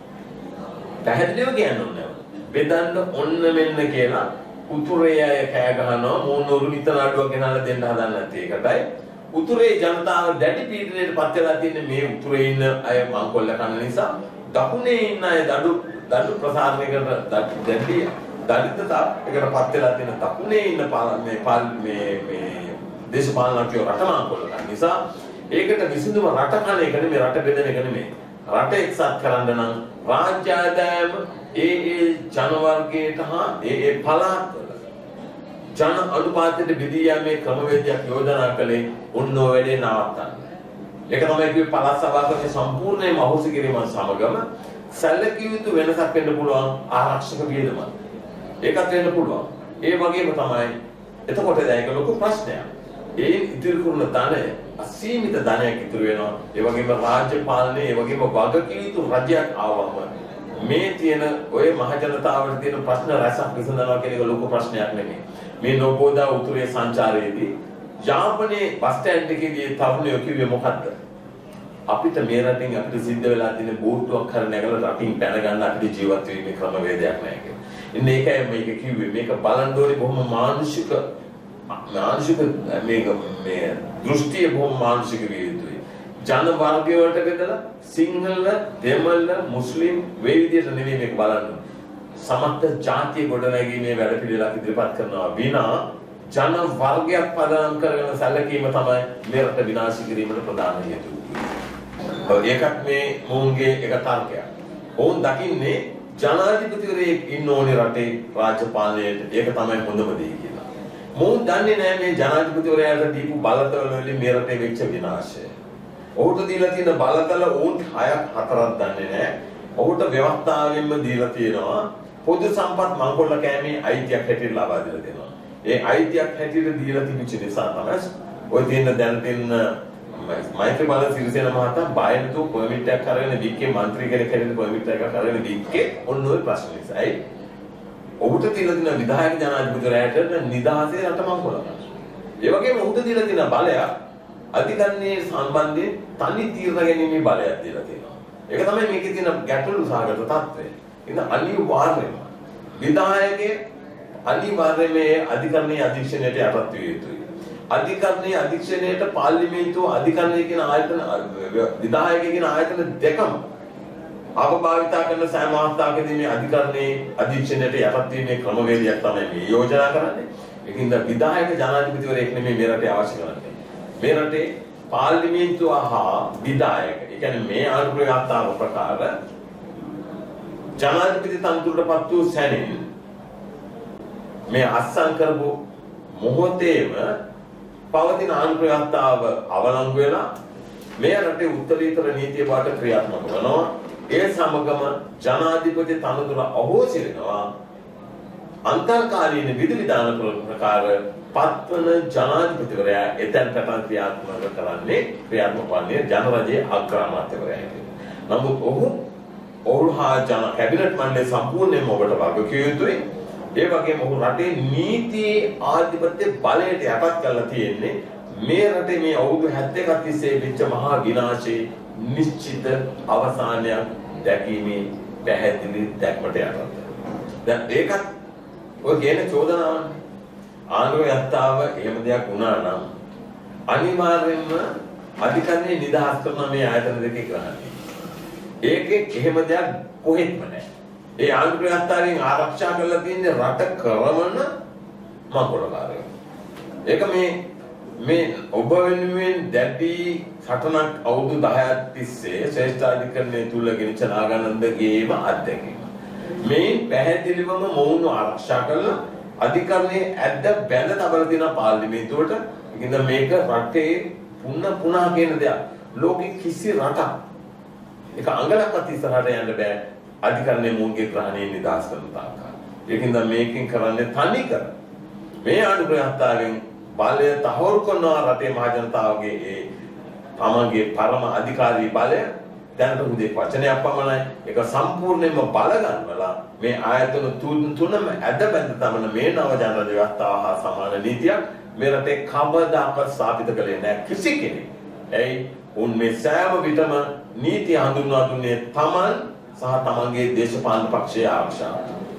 පැහැදිලිව කියන්න ඕනේ. බෙදන්න ඔන්න මෙන්න කියලා උතුරේ අය කෑ ගහනවා මෝනෝරු නිතර අඩුවක් ගෙනල්ලා දෙන්න හදන්නේ නැති එකටයි. උතුරේ ජනතාව දැඩි පීඩනයට පත් වෙලා තින්නේ මේ උතුරේ ඉන්න අය මංකොල්ල කන නිසා. දකුණේ ඉන්න අය දඩු දඩු ප්‍රසාරණයකට දැඩි දරිද්‍රතාව එකට පත් වෙලා තියෙන දකුණේ ඉන්න මේ මේ මේ දේශපාලනඥයෝ රට මංකොල්ල කන නිසා ඒකට විසඳුම රට කන එක නෙමෙයි රට බෙදන එක නෙමෙයි. රට එක්සත් කරන්න නම් රාජ්‍ය ආදායම ඒ ඒ ජන වර්ගයට හා ඒ ඒ පළාත්වල ජන අනුපාතයට බෙදී යෑමේ ක්‍රමවේදයක් යෝජනා කළේ උන් ඔය වැඩේ නවත්තන්න. ඒක තමයි කිව්වේ පළාත් සභාවකගේ සම්පූර්ණයෙන්ම අහෝසි කිරීම සමගම සැලකිය යුතු වෙනසක් වෙන්න පුළුවන් ආරක්ෂක වියදම. ඒකත් වෙන්න පුළුවන්. ඒ වගේම තමයි එතකොට දැන් ඒක ලොකු ප්‍රශ්නයක්. ඒ ඉදිරි කරන ධනය අසීමිත ධනයක් ඉතුරු වෙනවා. ඒ වගේම රාජ්‍ය පාලනයේ ඒ වගේම වගකීම් යුතු රජයක් ආවම මේ තියෙන ඔය මහ ජනතාවට තියෙන ප්‍රශ්න රැසක් විසඳනවා කියන එක ලොකු ප්‍රශ්නයක් නෙමෙයි. මේ නොබෝදා උතුරේ සංචාරයේදී යාපනයේ බස් ස්ටෑන්ඩ් එකේදී තරුණයෝ කිව්වේ මොකද්ද? අපිට මේ රටින් අපිට සිද්ධ වෙලා තියෙන බෝට්ටුවක් කර නැගලා රටින් පැන ගන්න අපිට ජීවත් වීමේ ක්‍රමවේදයක් නැහැ කියලා. ඉන්නේ ඒකයි මේක කිව්වේ. මේක බලන්න ඕනේ බොහොම මානසික මානසික මේක මේ දෘෂ්ටිය බොහොම මානසික විය යුතුයි. ජන වර්ග වලට බෙදලා සිංහල, දෙමළ, මුස්ලිම් මේ විදිහට නෙමෙයි මේක බලන්න. සමස්ත ජාතිය ගොඩනැගීමේ වැඩ පිළිවෙලක් ඉදිරිපත් කරනවා විනා ජන වර්ගයක් පදනම් කරගෙන සැලකීම තමයි මේ රට විනාශ කිරීමට ප්‍රධාන හේතුව. ඒකත් මේ මොවුන්ගේ එක තර්කයක්. ඔවුන් දකින්නේ ජනාධිපතිවරයෙක් ඉන්න ඕනේ රටේ රාජ්‍ය පාලනයට. ඒක තමයි හොඳම දේ කියලා. මොවුන් දන්නේ නැහැ මේ ජනාධිපතිවරයාට දීපු බලතල වලින් මේ රටේ වෙච්ච විනාශය. ඔහුට දීලා තියෙන බලතල උන් හයක් හතරක් දන්නේ නැහැ. ඔහුට ව්‍යවස්ථාවෙන්ම දීලා තියෙනවා පොදු සම්පත් මංකොල්ල කෑමේ අයිතියක් හැටියට ලබා දීලා දෙනවා. ඒ අයිතියක් හැටියට දීලා තිබෙච්ච නිසා තමයි ඔය තියෙන දැන් තියෙන මෛත්‍රීපාල සිරිසේන මහතා බයනතු පර්මිට් එකක් අරගෙන වික්කේ മന്ത്രി කෙනෙක් හැටියට පර්මිට් එකක් අරගෙන වික්කේ ඔන්න ඔය ප්‍රශ්න නිසා. ඒ ඔහුට දීලා තියෙන විධායක ජනාධිපතිවරයාට නිදහසේ රට මංකොල්ල කරනවා. ඒ වගේම ඔහුට දීලා තියෙන බලය අධිකරණයේ සම්බන්ධයෙන් තනි තීරණ ගැනීමේ බලයක් දීලා තියෙනවා. ඒක තමයි මේකේ තියෙන ගැටලු සහගත තත්ත්වය. ඉතින් අනිවාර්යයෙන්ම විධායකයේ අනිවාර්යයෙන්ම අධිකරණයේ අධීක්ෂණයට යටත් විය යුතුයි. අධිකරණයේ අධීක්ෂණයට පාර්ලිමේන්තුව අධිකරණය කියන ආයතන විධායකයේ කියන ආයතන දෙකම අවභාවිතා කරන සෑම අවස්ථාවකදී මේ අධිකරණයේ අධීක්ෂණයට යටත් වීමේ ක්‍රමවේදයක් තමයි මේ යෝජනා කරන්නේ. ඒකින්ද විධායක ජනාධිපතිවරයෙක් නෙමෙයි මේ රටේ අවශ්‍ය කරන්නේ. මේ රටේ පාර්ලිමේන්තුව හා විධායක. ඒ කියන්නේ මේ ආණ්ඩුව ව්‍යවස්ථාව ප්‍රකාර ජනාධිපති තනතුරටපත් වූ සැනින් මේ අත්සන් කරපු මොහොතේම පවතින ආණ්ඩුව ව්‍යවස්ථාව අවලංගු වෙලා මේ රටේ උත්තරීතර නීතිය බාට ක්‍රියාත්මක වෙනවා. ඒ සමගම ජනාධිපති තනතුර අහෝසි වෙනවා. අන්තර්කාලීන විධි විධාන ප්‍රකාර පත්වන ජනාධිපතිවරයා එතෙන් පටන් ක්‍රියාත්මක කරන්නේ ක්‍රියාත්මක වන්නේ ජනරජයේ අග්‍රාමාත්‍යවරයා. නමුත් ඔහු ඔහු හා ජන කැබිනට් මණ්ඩලය සම්පූර්ණයෙන්ම ඔබට වගකිය යුතුයි. ඒ වගේම ඔහු රටේ නීතියේ ආධිපත්‍ය බලයට යටත් කරලා තියෙන්නේ මේ රටේ මේ අවුරුදු හැත්තෑකක් තිස්සේ වෙච්ච මහා විනාශයේ නිශ්චිත අවසානයක් දැකීමේ පැහැදිලි දැක්මට යටත්. දැන් ඒකත් ඔය කියන චෝදනාවනේ. ආණ්ඩුව යත්තාව එහෙම දෙයක් වුණා නම් අනිවාර්යයෙන්ම අධිකරණයේ නිදහස් කරන මේ ආයතන දෙකේ කරන්නේ. ඒකේ එහෙම දෙයක් කොහෙත්ම නැහැ. ඒ ආණ්ඩුව යත්තාවෙන් ආරක්ෂා කරලා තියෙන්නේ රට කරවන මකොළකාරයෝ. ඒක මේ මේ ඔබ වෙනුවෙන් දැඩි සටනක් අවුරුදු දහයක් තිස්සේ ශ්‍රේෂ්ඨාධිකරණයේ තුල ගෙනිච්ච නාගානන්දගේම අත්දැකීම. මේ පැහැදිලිවම මොවුන්ව ආරක්ෂා කරලා අධිකරණයේ ඇද්ද බැඳ තබලා තියෙන පාර්ලිමේන්තුවට ඉතින් මේක රටේ පුන්න පුනා කියන දෙයක් ලෝකෙ කිසි රටක් ඒක අංගලක්වත් ඉස්සරහට යන්න බෑ අධිකරණයේ මුන්ගේ ග්‍රහණයෙන් නිදහස් කරන තාක්කල්. ඒකින්ද මේකෙන් කරන්නේ තනි කර මේ අනුග්‍රහතාවෙන් බලය තහවුරු කරනවා රටේ මහ ජනතාවගේ ඒ තමන්ගේ පරම අධිකාරී බලය දැනට උදේ වචනයක් පමණයි ඒක සම්පූර්ණයෙන්ම බල ගන්නවලා මේ ආයතන තුන තුනම ඇද බැඳ තමන මේ නව ජන ව්‍යවස්ථාව හා සමාන නීතියක් මේ රටේ කවදාකවත් ස්ථාපිත කළේ නැහැ කිසි කෙනෙක්. එයි උන් මේ සෑම විටම නීති හඳුන්වා දුන්නේ තමන් සහ තමන්ගේ දේශපාලන පක්ෂයේ ආරක්ෂාවට.